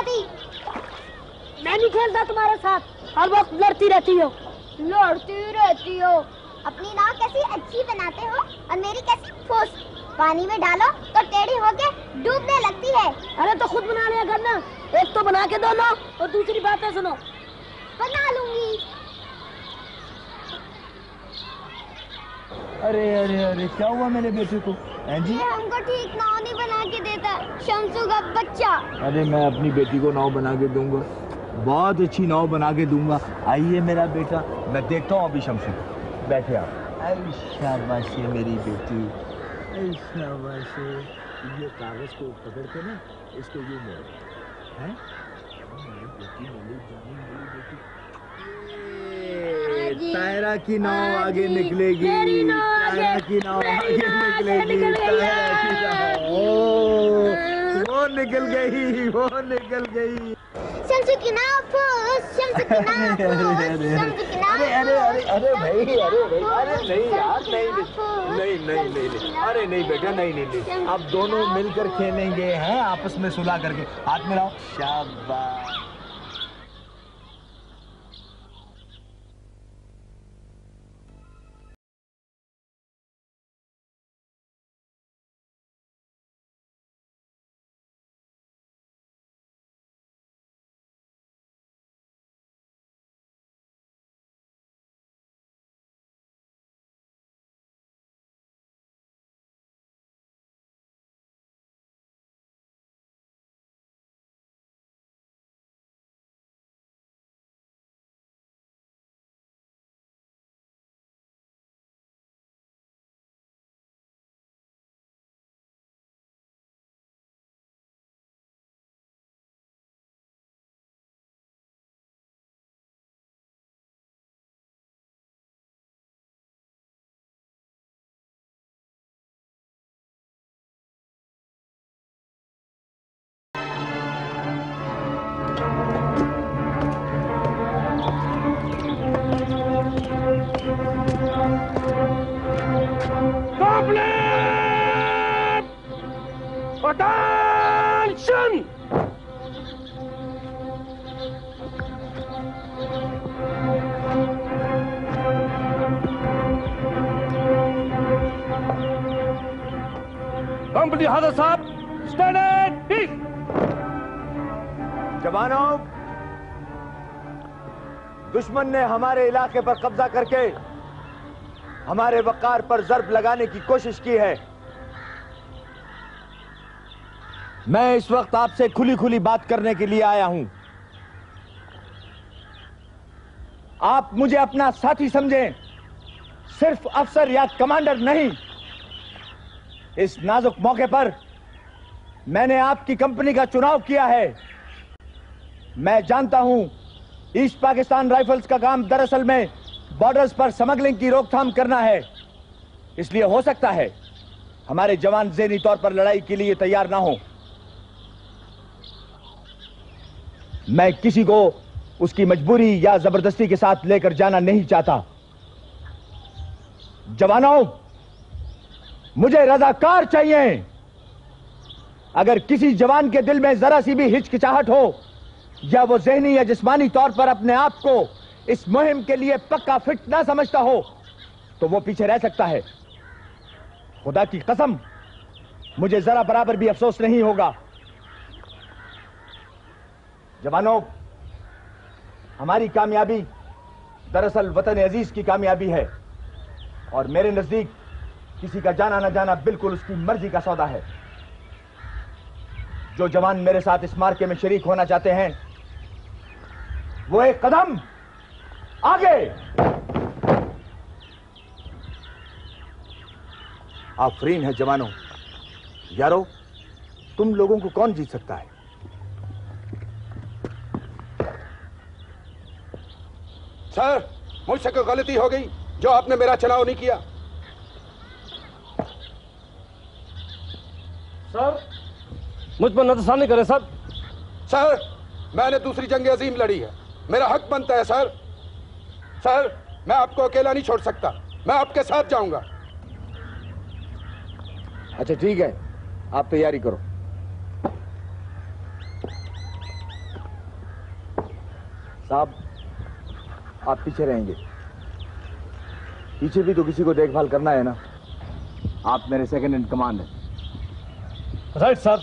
खेलती। मैं नहीं खेलता तुम्हारे साथ, हर वक्त लड़ती रहती हो। अपनी नाव कैसी अच्छी बनाते हो और मेरी कैसी फुस। पानी में डालो तो टेढ़ी होके डूबने लगती है। अरे तो खुद बना लिया करना, एक तो बना के दो ना और दूसरी बातें सुनो। बना लूंगी। अरे अरे अरे क्या हुआ मेरे बेटे को? जी ये हमको ठीक नाव नहीं बना के देता, शमसू का बच्चा। अरे मैं अपनी बेटी को नाव बना के दूंगा, बहुत अच्छी नाव बना के दूंगा। आइए मेरा बेटा, मैं देखता हूँ अभी शमसू। बैठे आप। शाबाश मेरी बेटी, शाबाश। ये कागज को पकड़ के ना इसको यूं मोड़ हैं। तायरा की नाव आगे निकलेगी, तायरा की नाव आगे निकलेगी, तायरा की नाव। वो निकल गई, वो निकल गई। शमसू की नाव फुस, शमसू की नाव फुस, शमसू की नाव। अरे भाई, अरे नहीं यार, नहीं, अरे नहीं बेटा, नहीं। अब दोनों मिलकर खेलेंगे हैं, आपस में सुलह करके। हाथ मिलाओ। शाबाश। Attention! कंपनी हादर साहब, स्टैंड एंड पीस। जवानों, दुश्मन ने हमारे इलाके पर कब्जा करके हमारे वक़ार पर ज़र्ब लगाने की कोशिश की है। मैं इस वक्त आपसे खुली खुली बात करने के लिए आया हूं। आप मुझे अपना साथी समझें, सिर्फ अफसर या कमांडर नहीं। इस नाजुक मौके पर मैंने आपकी कंपनी का चुनाव किया है। मैं जानता हूं ईस्ट पाकिस्तान राइफल्स का काम दरअसल में बॉर्डर्स पर स्मगलिंग की रोकथाम करना है। इसलिए हो सकता है हमारे जवान ज़हनी तौर पर लड़ाई के लिए तैयार ना हो। मैं किसी को उसकी मजबूरी या जबरदस्ती के साथ लेकर जाना नहीं चाहता। जवानों, मुझे रजाकार चाहिए। अगर किसी जवान के दिल में जरा सी भी हिचकिचाहट हो या वो ज़हनी या जिस्मानी तौर पर अपने आप को इस मुहिम के लिए पक्का फिट ना समझता हो तो वो पीछे रह सकता है। खुदा की कसम, मुझे जरा बराबर भी अफसोस नहीं होगा। जवानों, हमारी कामयाबी दरअसल वतन अजीज की कामयाबी है और मेरे नजदीक किसी का जाना न जाना बिल्कुल उसकी मर्जी का सौदा है। जो जवान मेरे साथ इस मार्के में शरीक होना चाहते हैं वो एक कदम आगे। आफरीन है जवानों। यारो, तुम लोगों को कौन जीत सकता है? सर, मुझसे कोई गलती हो गई जो आपने मेरा चुनाव नहीं किया। सर, मुझ पर नजरसानी करें सर। सर, मैंने दूसरी जंग अजीम लड़ी है, मेरा हक बनता है सर। सर, मैं आपको अकेला नहीं छोड़ सकता, मैं आपके साथ जाऊंगा। अच्छा ठीक है, आप तैयारी करो। साहब आप पीछे रहेंगे, पीछे भी तो किसी को देखभाल करना है ना। आप मेरे सेकंड इन कमांड हैं। Right sir.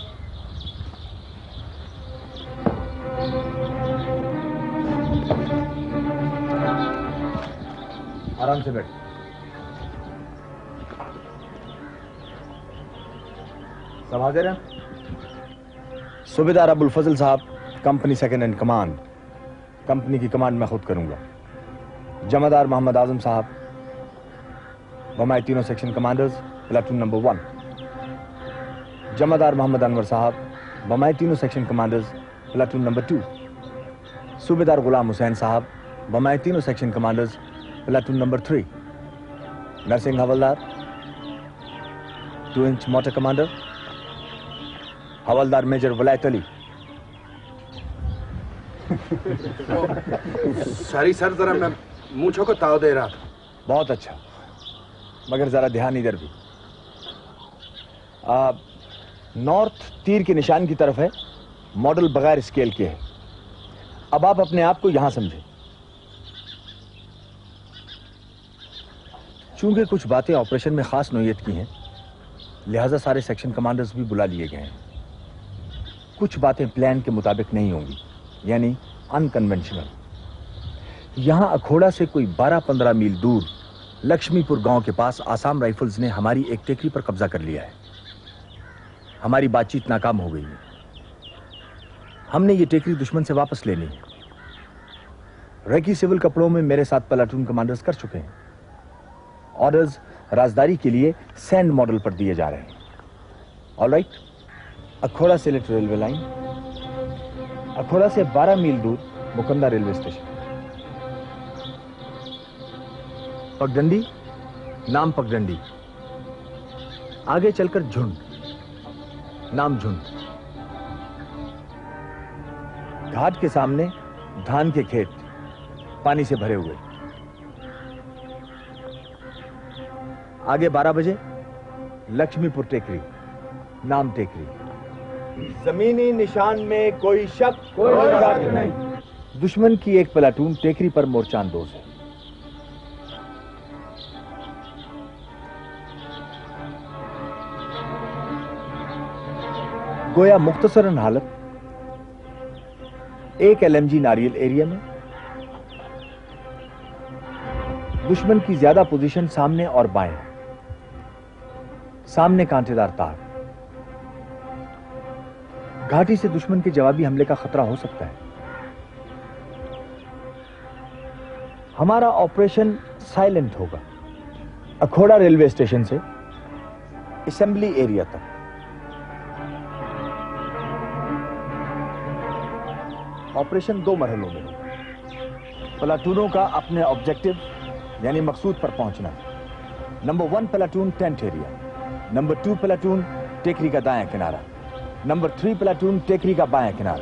आराम से बैठ। सब हाजिर हैं? सूबेदार अबुल फजल साहब, company second in command. Company की कमांड मैं खुद करूंगा। जमादार मोहम्मद आजम साहब, हमारे तीनों सेक्शन कमांडर्स, प्लाटून नंबर 1। जमादार मोहम्मद अनवर साहब, हमारे तीनों सेक्शन कमांडर्स, प्लाटून नंबर 2। सूबेदार गुलाम हुसैन साहब, हमारे तीनों section commanders, platoon number 3। Narsingh हवलदार, 2 इंच मोटर कमांडर। हवलदार major Walayat Ali. Sorry sir जरा मैं मूंछों को ताव दे रहा था। बहुत अच्छा, मगर जरा ध्यान इधर भी। नॉर्थ तीर के निशान की तरफ है, मॉडल बगैर स्केल के है। अब आप अपने आप को यहां समझें। चूंकि कुछ बातें ऑपरेशन में खास नोयत की हैं, लिहाजा सारे सेक्शन कमांडर्स भी बुला लिए गए हैं। कुछ बातें प्लान के मुताबिक नहीं होंगी, यानी अनकन्वेंशनल। यहां अखोड़ा से कोई 12-15 मील दूर लक्ष्मीपुर गांव के पास आसाम राइफल्स ने हमारी एक टेकरी पर कब्जा कर लिया है। हमारी बातचीत नाकाम हो गई है। हमने ये टेकरी दुश्मन से वापस लेनी है। रेकी सिविल कपड़ों में मेरे साथ प्लाटून कमांडर्स कर चुके हैं। ऑर्डर्स राजदारी के लिए सैंड मॉडल पर दिए जा रहे हैं। ऑलराइट, अखोड़ा से लेट रेलवे लाइन, अखोड़ा से 12 मील दूर मुकंदा रेलवे स्टेशन। पगडंडी, नाम पगडंडी। आगे चलकर झुंड, नाम झुंड। घाट के सामने धान के खेत, पानी से भरे हुए। आगे 12 बजे लक्ष्मीपुर टेकरी, नाम टेकरी। जमीनी निशान में कोई शक नहीं। दुश्मन की एक प्लाटून टेकरी पर मोर्चांदोज है। गोया मुख्तसरन हालत, एक LMG नारियल एरिया में। दुश्मन की ज्यादा पोजीशन सामने और बाएं। सामने कांटेदार तार। घाटी से दुश्मन के जवाबी हमले का खतरा हो सकता है। हमारा ऑपरेशन साइलेंट होगा। अखोड़ा रेलवे स्टेशन से असेंबली एरिया तक। ऑपरेशन 2 मरहलों में होगा। प्लाटूनों का अपने ऑब्जेक्टिव यानी मकसूद पर पहुंचना। Number 1 platoon tent area, number 2 platoon टेकरी का दायां किनारा, नंबर 3 प्लाटून टेकरी का बायां किनारा।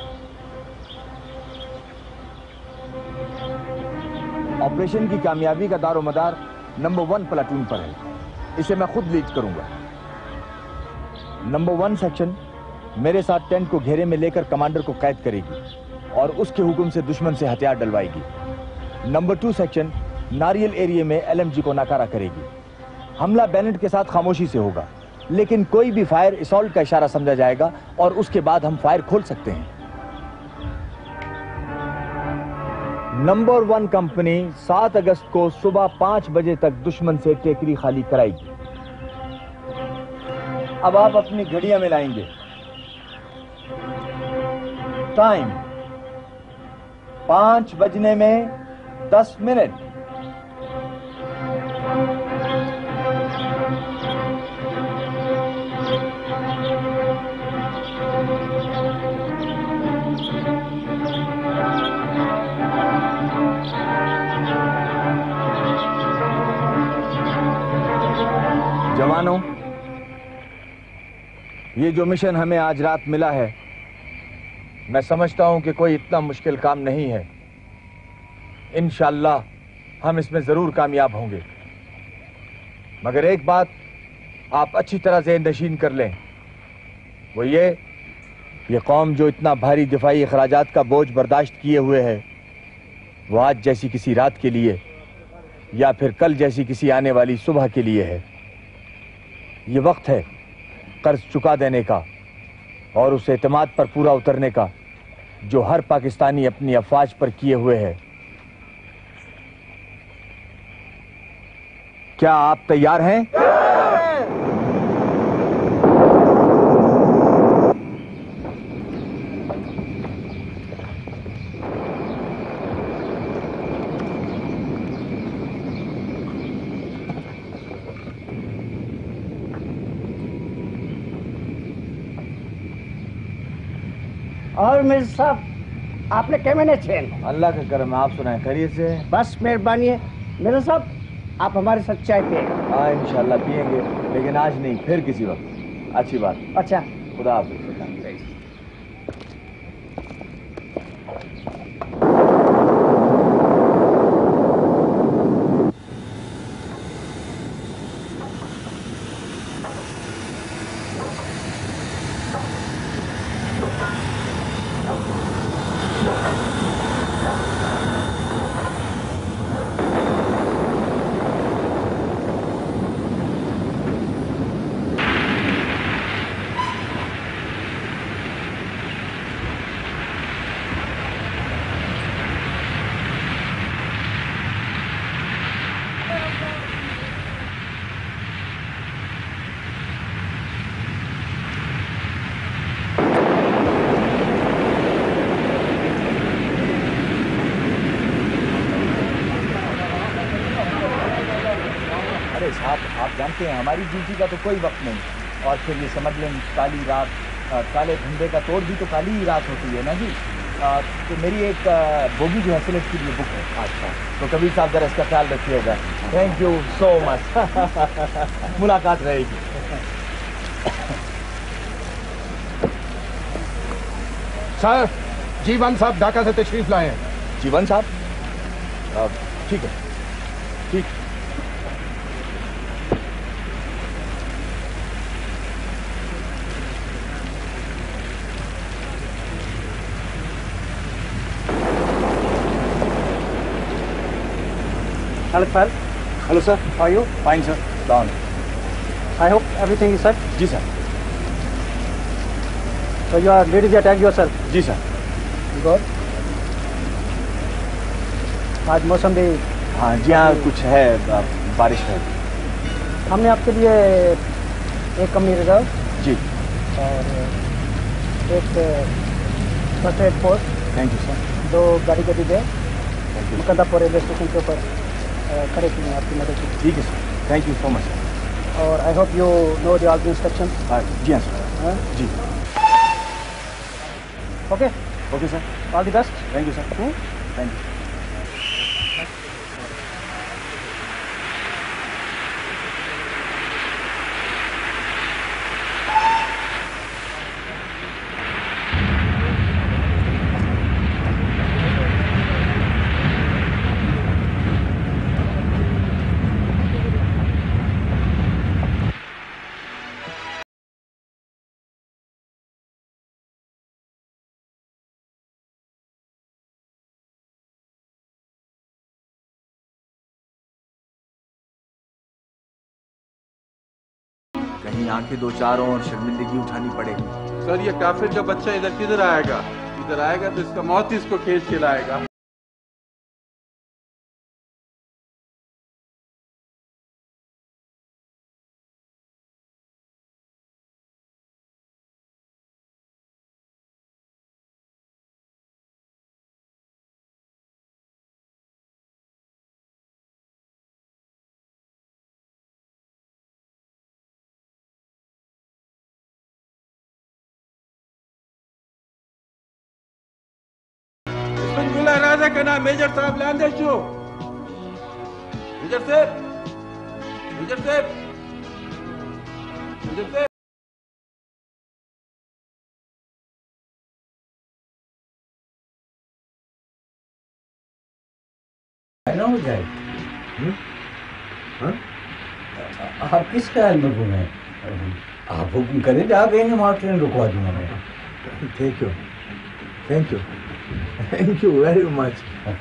ऑपरेशन की कामयाबी का दारोमदार नंबर 1 प्लाटून पर है। इसे मैं खुद लीड करूंगा। नंबर 1 सेक्शन मेरे साथ टेंट को घेरे में लेकर कमांडर को कैद करेगी और उसके हुक्म से दुश्मन से हथियार डलवाएगी। नंबर 2 सेक्शन नारियल एरिया में LMG को नाकारा करेगी। हमला बैनेट के साथ खामोशी से होगा, लेकिन कोई भी फायर असॉल्ट का इशारा समझा जाएगा और उसके बाद हम फायर खोल सकते हैं। नंबर 1 कंपनी 7 अगस्त को सुबह 5 बजे तक दुश्मन से टेकरी खाली कराएगी। अब आप अपनी घड़ियां मिलाएंगे। टाइम 5 बजने में 10 मिनट। जवानों, ये जो मिशन हमें आज रात मिला है, मैं समझता हूं कि कोई इतना मुश्किल काम नहीं है। इंशाअल्लाह हम इसमें जरूर कामयाब होंगे। मगर एक बात आप अच्छी तरह से नशीन कर लें, वो ये कौम जो इतना भारी दिफाई अखराजात का बोझ बर्दाश्त किए हुए है, वो आज जैसी किसी रात के लिए या फिर कल जैसी किसी आने वाली सुबह के लिए है। ये वक्त है कर्ज चुका देने का और उस एतमाद पर पूरा उतरने का जो हर पाकिस्तानी अपनी अफवाज पर किए हुए है। क्या आप तैयार हैं? और मिर्जा साहब आपने क्या मैंने चैन? अल्लाह का करम, आप सुनाएं खैरियत से? बस मेहरबानी है। मिर्जा साहब आप हमारे साथ चाय पिएगा? हाँ इंशाल्लाह पिएंगे, लेकिन आज नहीं, फिर किसी वक्त। अच्छी बात। अच्छा, खुदा हाफिज। आप जानते हैं हमारी ड्यूटी का तो कोई वक्त नहीं, और फिर ये स्मगलिंग, काली रात, काले धंधे का तोड़ भी तो काली ही रात होती है ना जी। तो मेरी एक बोगी जो है सिलेक्ट की लिए बुक है। अच्छा, तो कबीर साहब जरा इसका ख्याल रखिएगा। Thank you so much. मुलाकात रहेगी। सर, जीवन साहब ढाका से तशरीफ लाए हैं। जीवन साहब? ठीक है, ठीक। Hello sir. Hello sir. How are you? Fine sir. Down. I hope everything is set. जी sir. So you are ready to attack yourself? जी सर। Good. आज मौसम भी हाँ जी हाँ कुछ है, बारिश है। हमने आपके लिए एक कमी रिजर्व जी और एक first aid force. Thank you sir. 2 गाड़ी के डिब्बे मुकद्दमपुर रेलवे स्टेशन के ऊपर खड़े किए हैं आपकी मदद से। ठीक है sir, thank you so much sir. और I hope you know the all the instruction. जी हाँ सर। जी okay okay sir, all the best. Thank you sir. Thank you. कहीं आंखें दो चारों और शर्मिंदगी उठानी पड़ेगी। सर ये काफिर का बच्चा इधर किधर आएगा? इधर आएगा तो इसका मौत ही इसको खींच के लाएगा। राजा का नाम मेजर साहब लांदे शो। मेजर साहब, मेजर साहब, मेजर साहब। ना हो जाए। आप किस ख्याल में घूमे? आप हुक्म करें, जहाँ कहेंगे वहाँ ट्रेन रुकवा दूंगा मैं। Thank you, thank you. Thank you very much.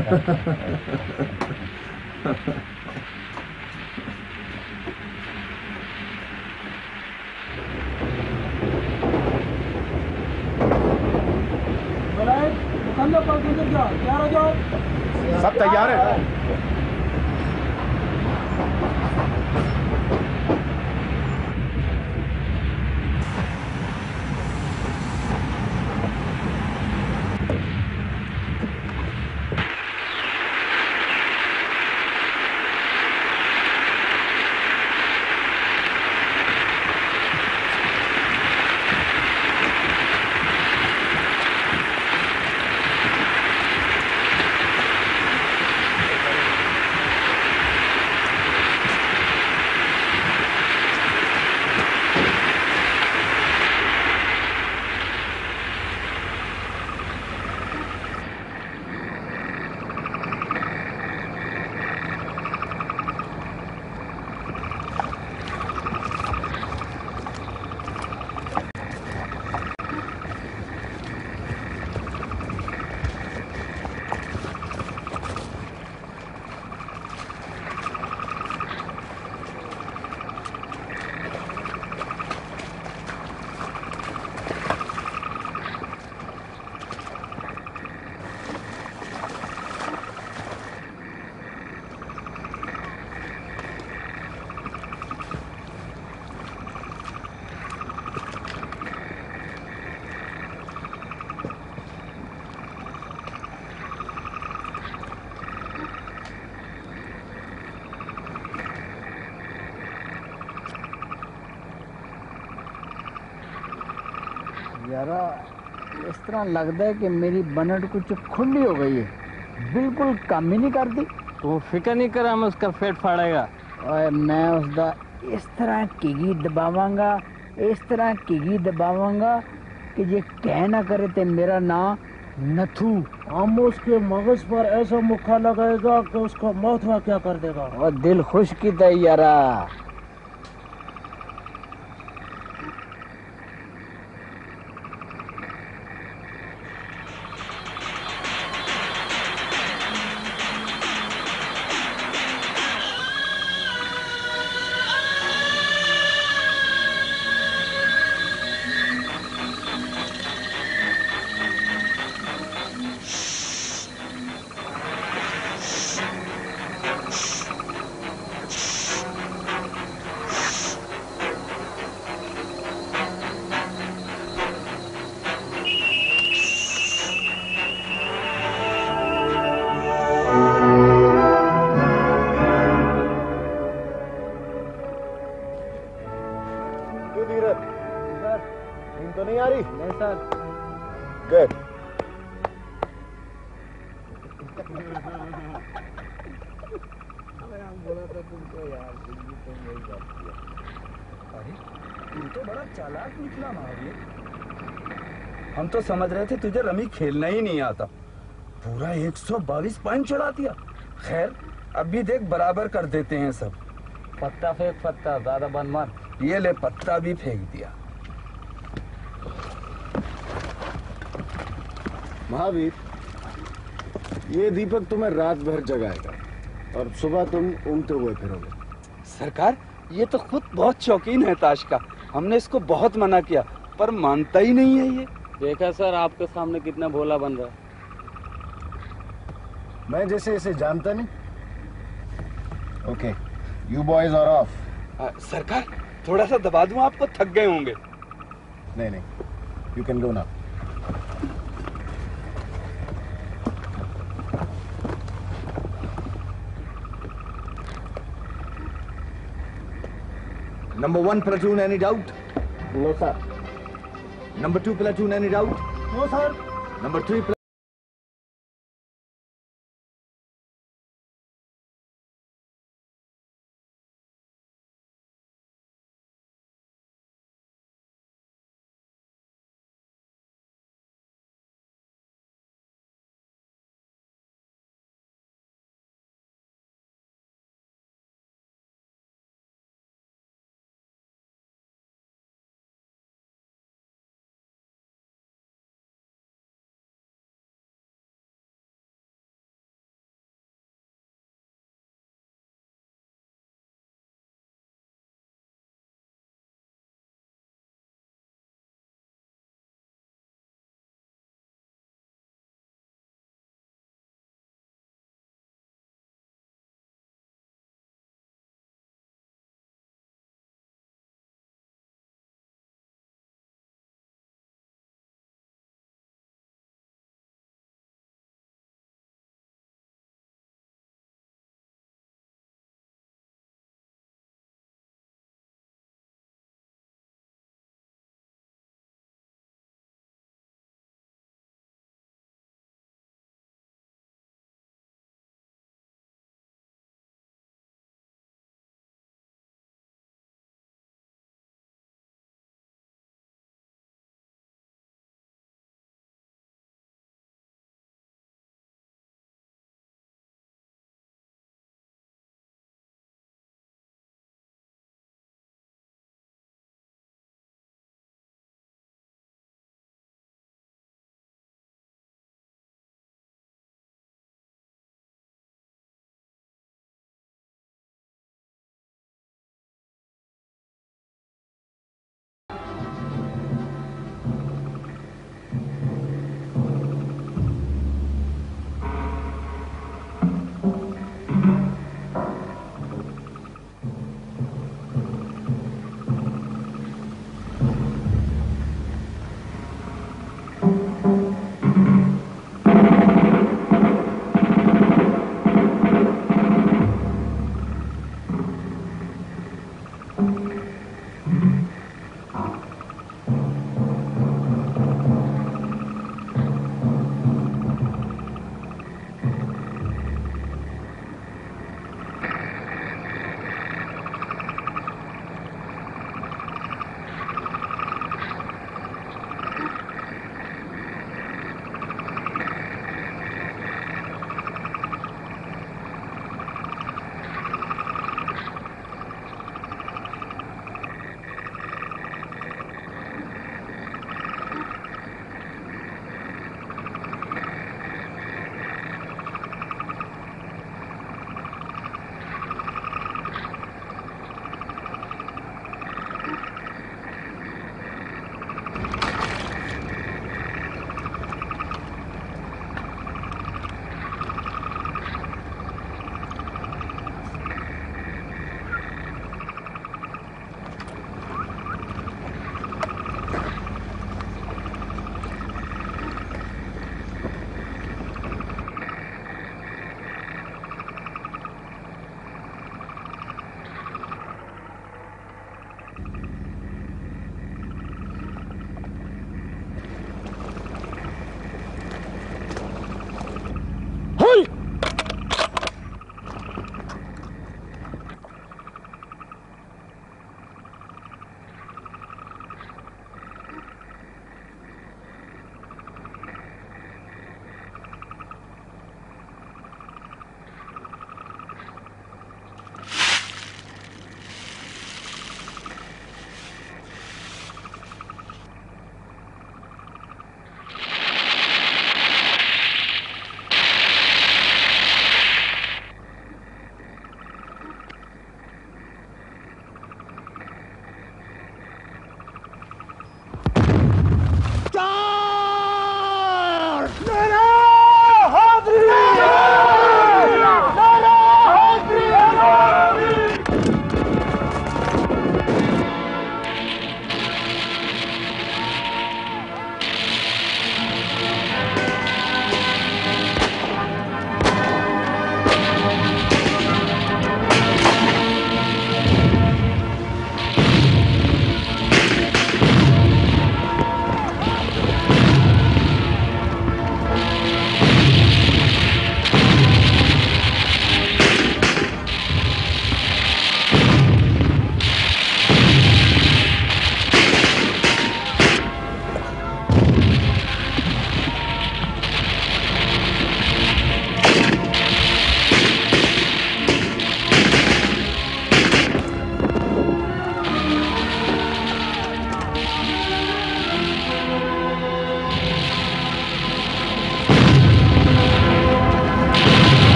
तैयार हो जाओ। सब तैयार है। यारा इस तरह लगता है कि मेरी बनट कुछ खुली हो गई है, बिल्कुल काम ही नहीं करती। तो फिक्र नहीं कर, हम उसका पेट फाड़ेगा। और मैं उसका इस तरह कीगी दबावांगा, इस तरह कीगी दबावांगा कि ये कह ना करे ते मेरा नाम नथू। हम उसके मगज पर ऐसा मुक्का लगाएगा कि उसका मौतवा क्या कर देगा। और दिल खुश की तय यारा। नींद तो नहीं आ रही? नहीं सर। गुड। बोला था तुमको यार, तुम वही बात किया। अरे तू तो बड़ा चालाक निकला महावीर। हम तो समझ रहे थे तुझे रमी खेलना ही नहीं आता, पूरा 122 पॉइंट चढ़ा दिया। खैर अभी देख बराबर कर देते हैं सब। पत्ता फेंक पत्ता, ज्यादा बन मत। ये ले पत्ता भी फेंक दिया। महावीर, ये दीपक तुम्हें रात भर जगाएगा और सुबह तुम ऊँघते हुए फिरोगे। सरकार ये तो खुद बहुत शौकीन है ताश का, हमने इसको बहुत मना किया पर मानता ही नहीं है ये। देखा सर, आपके सामने कितना भोला बन रहा है। मैं जैसे इसे जानता नहीं। Okay, you boys are off. सरकार थोड़ा सा दबा दूं, आपको थक गए होंगे। नहीं नहीं, you can go now. Number 1 platoon, any doubt? No, sir. Number 2 platoon, any doubt? No, sir. Number 3 platoon.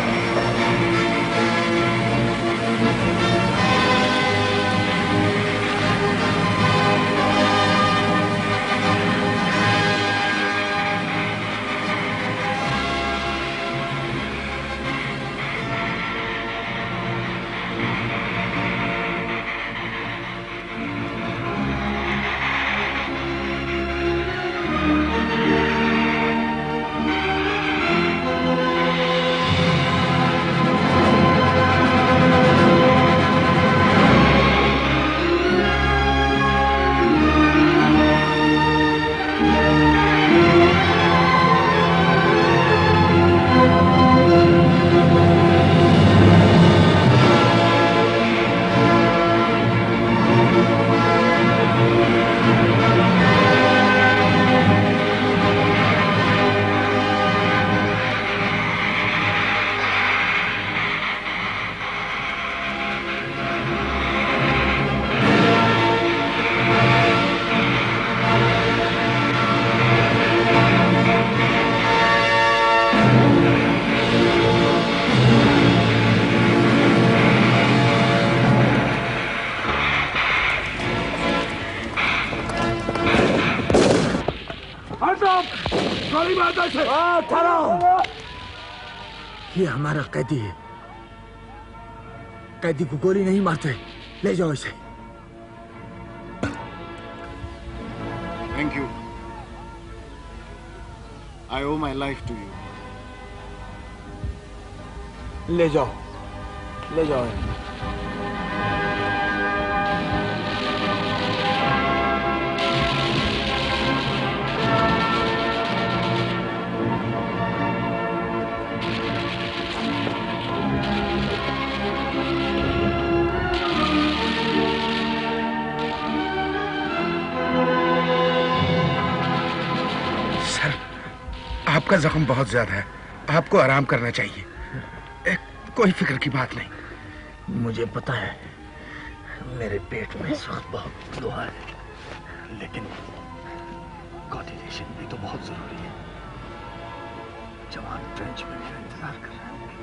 गोली मार दो इसे। ठहरो, ये हमारा कैदी है, कैदी को गोली नहीं मारते, ले जाओ इसे। Thank you. I owe my life to you. ले जाओ, ले जाओ। आपका जख्म बहुत ज्यादा है, आपको आराम करना चाहिए। कोई फिक्र की बात नहीं। मुझे पता है मेरे पेट में इस वक्त बहुत दुआ है, लेकिन कोऑर्डिनेशन भी तो बहुत जरूरी है। जवान ट्रेंच में मेरा इंतजार कर रहे होंगे।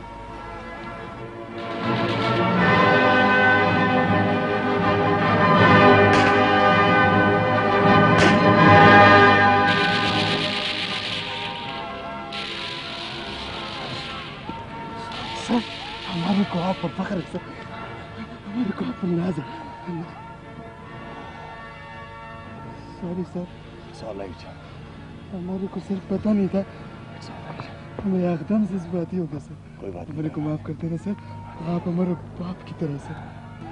हमारे को आप पर फख्र है सर, हमारे को आप पर नाज है। सॉरी सर, हमारे को सिर्फ पता नहीं था, हमें एकदम से इस बात ही हो गया सर। कोई बात हमारे को माफ करते रहे सर, आप हमारे बाप की तरह सर।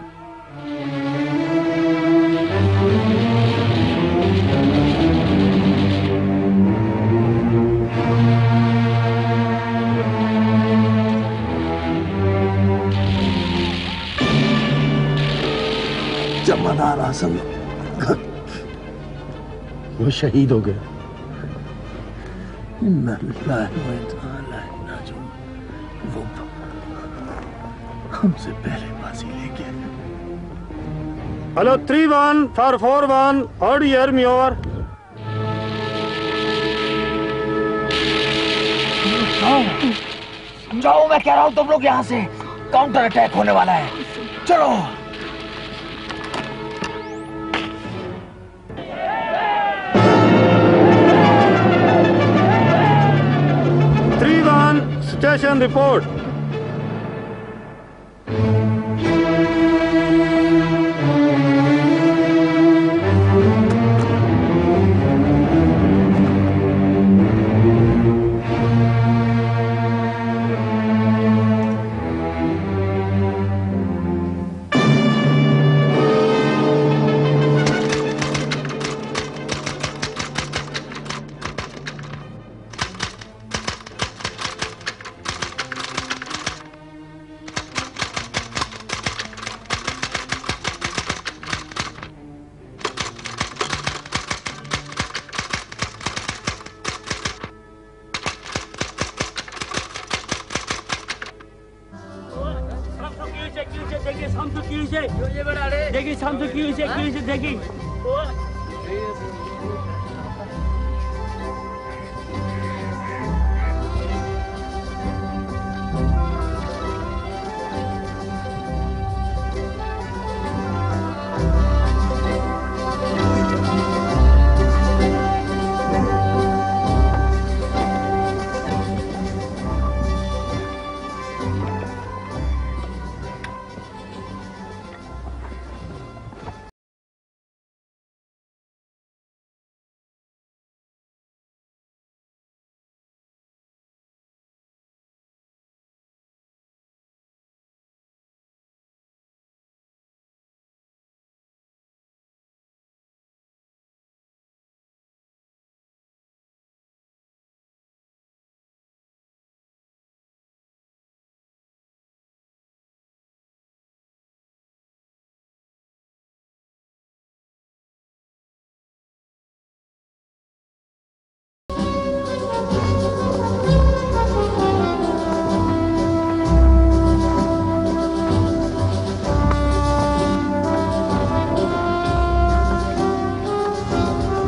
जमादार आजम वो शहीद हो गए। वो हमसे पहले फांसी ले गया। हेलो 3-1-4-4-1 और ईयर मी ओवर। जाओ, मैं कह रहा हूं तुम लोग यहाँ से, काउंटर अटैक होने वाला है, चलो। Station report.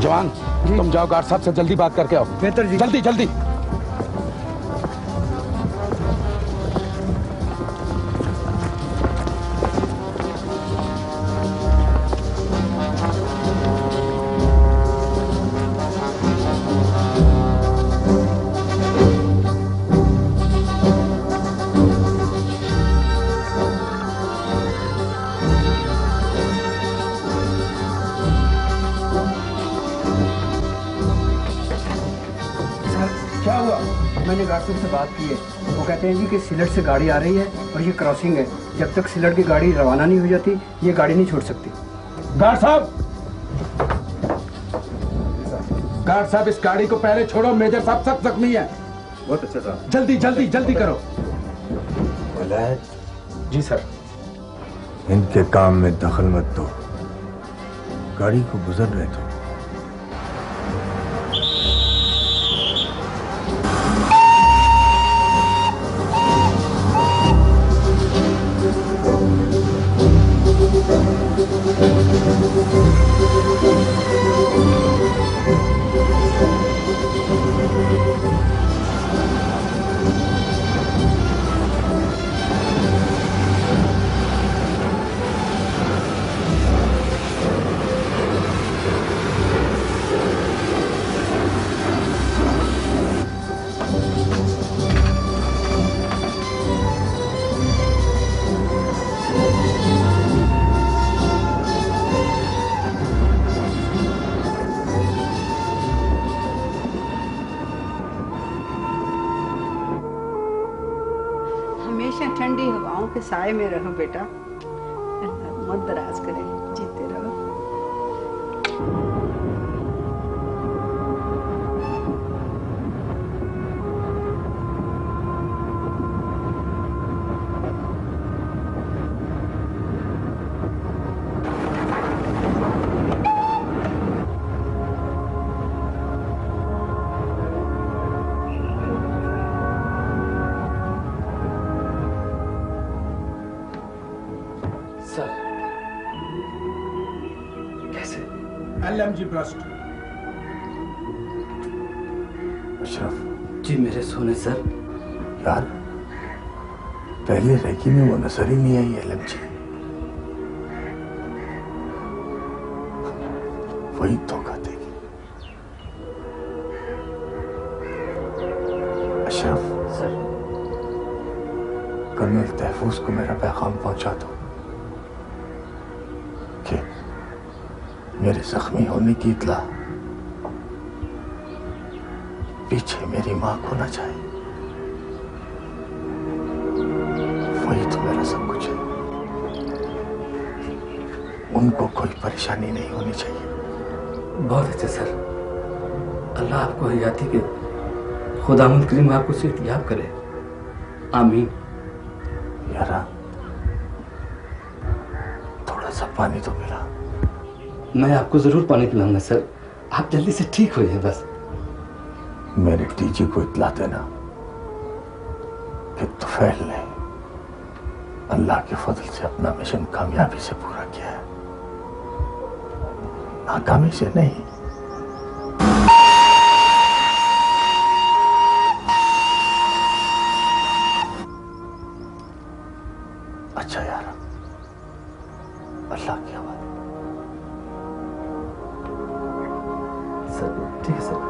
जवान तुम जाओ गार्ड साहब से जल्दी बात करके आओ। बेहतर जी। जल्दी जल्दी। मैंने गार्ड से बात की है, वो कहते हैं जी कि सिलट से गाड़ी आ रही है और ये क्रॉसिंग है, जब तक सिलट की गाड़ी रवाना नहीं हो जाती ये गाड़ी नहीं छोड़ सकती। गार्ड साहब इस गाड़ी को पहले छोड़ो, मेजर साहब सब जख्मी है। बहुत अच्छा साहब। जल्दी जल्दी जल्दी करो। जी सर। इनके काम में दखल मत दो, गाड़ी को गुजरने दो। ठंडी हवाओं के साए में रहो बेटा, मत दराज करे, जीते रहो। LMG burst. अशरफ जी मेरे सोने सर। यार पहले रेकी में वो नजर ही नहीं आई LMG, वही धोखा देगी। अशरफ सर, कर्नल तहफूज को मेरा पैगाम पहुंचा दो कि मेरे जख्मी होने की इत्ला पीछे मेरी मां को ना जाए, वही तो मेरा सब कुछ है। उनको कोई परेशानी नहीं होनी चाहिए। बहुत अच्छे सर, अल्लाह आपको हयाती के खुदावंद करीम आपको सेहत याब करे, आमीन। यारा थोड़ा सा पानी तो पिला। मैं आपको जरूर पानी पिलाऊंगा सर, आप जल्दी से ठीक हो जाए बस। मेरे टीजी को इत्ला देना कि तुफैल ने अल्लाह के फजल से अपना मिशन कामयाबी से पूरा किया है, नाकामी से नहीं। अच्छा यार, अल्लाह के हवाले। सर ठीक है sir.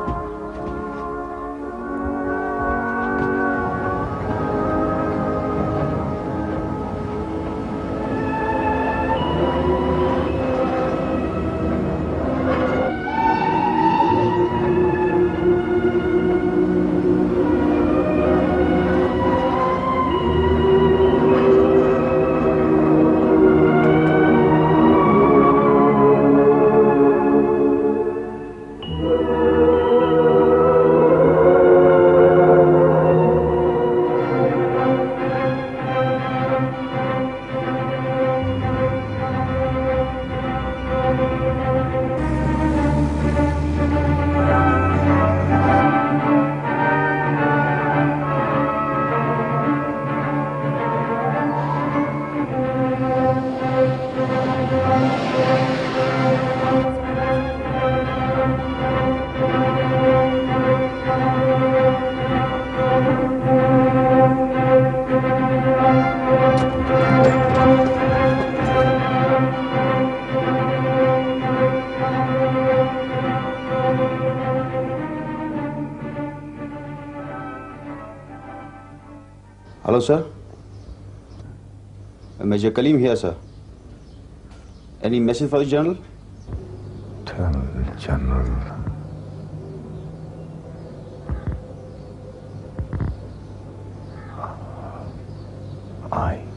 Hello, sir. Major Kaleem here, sir. Any message for the General? Tell General. I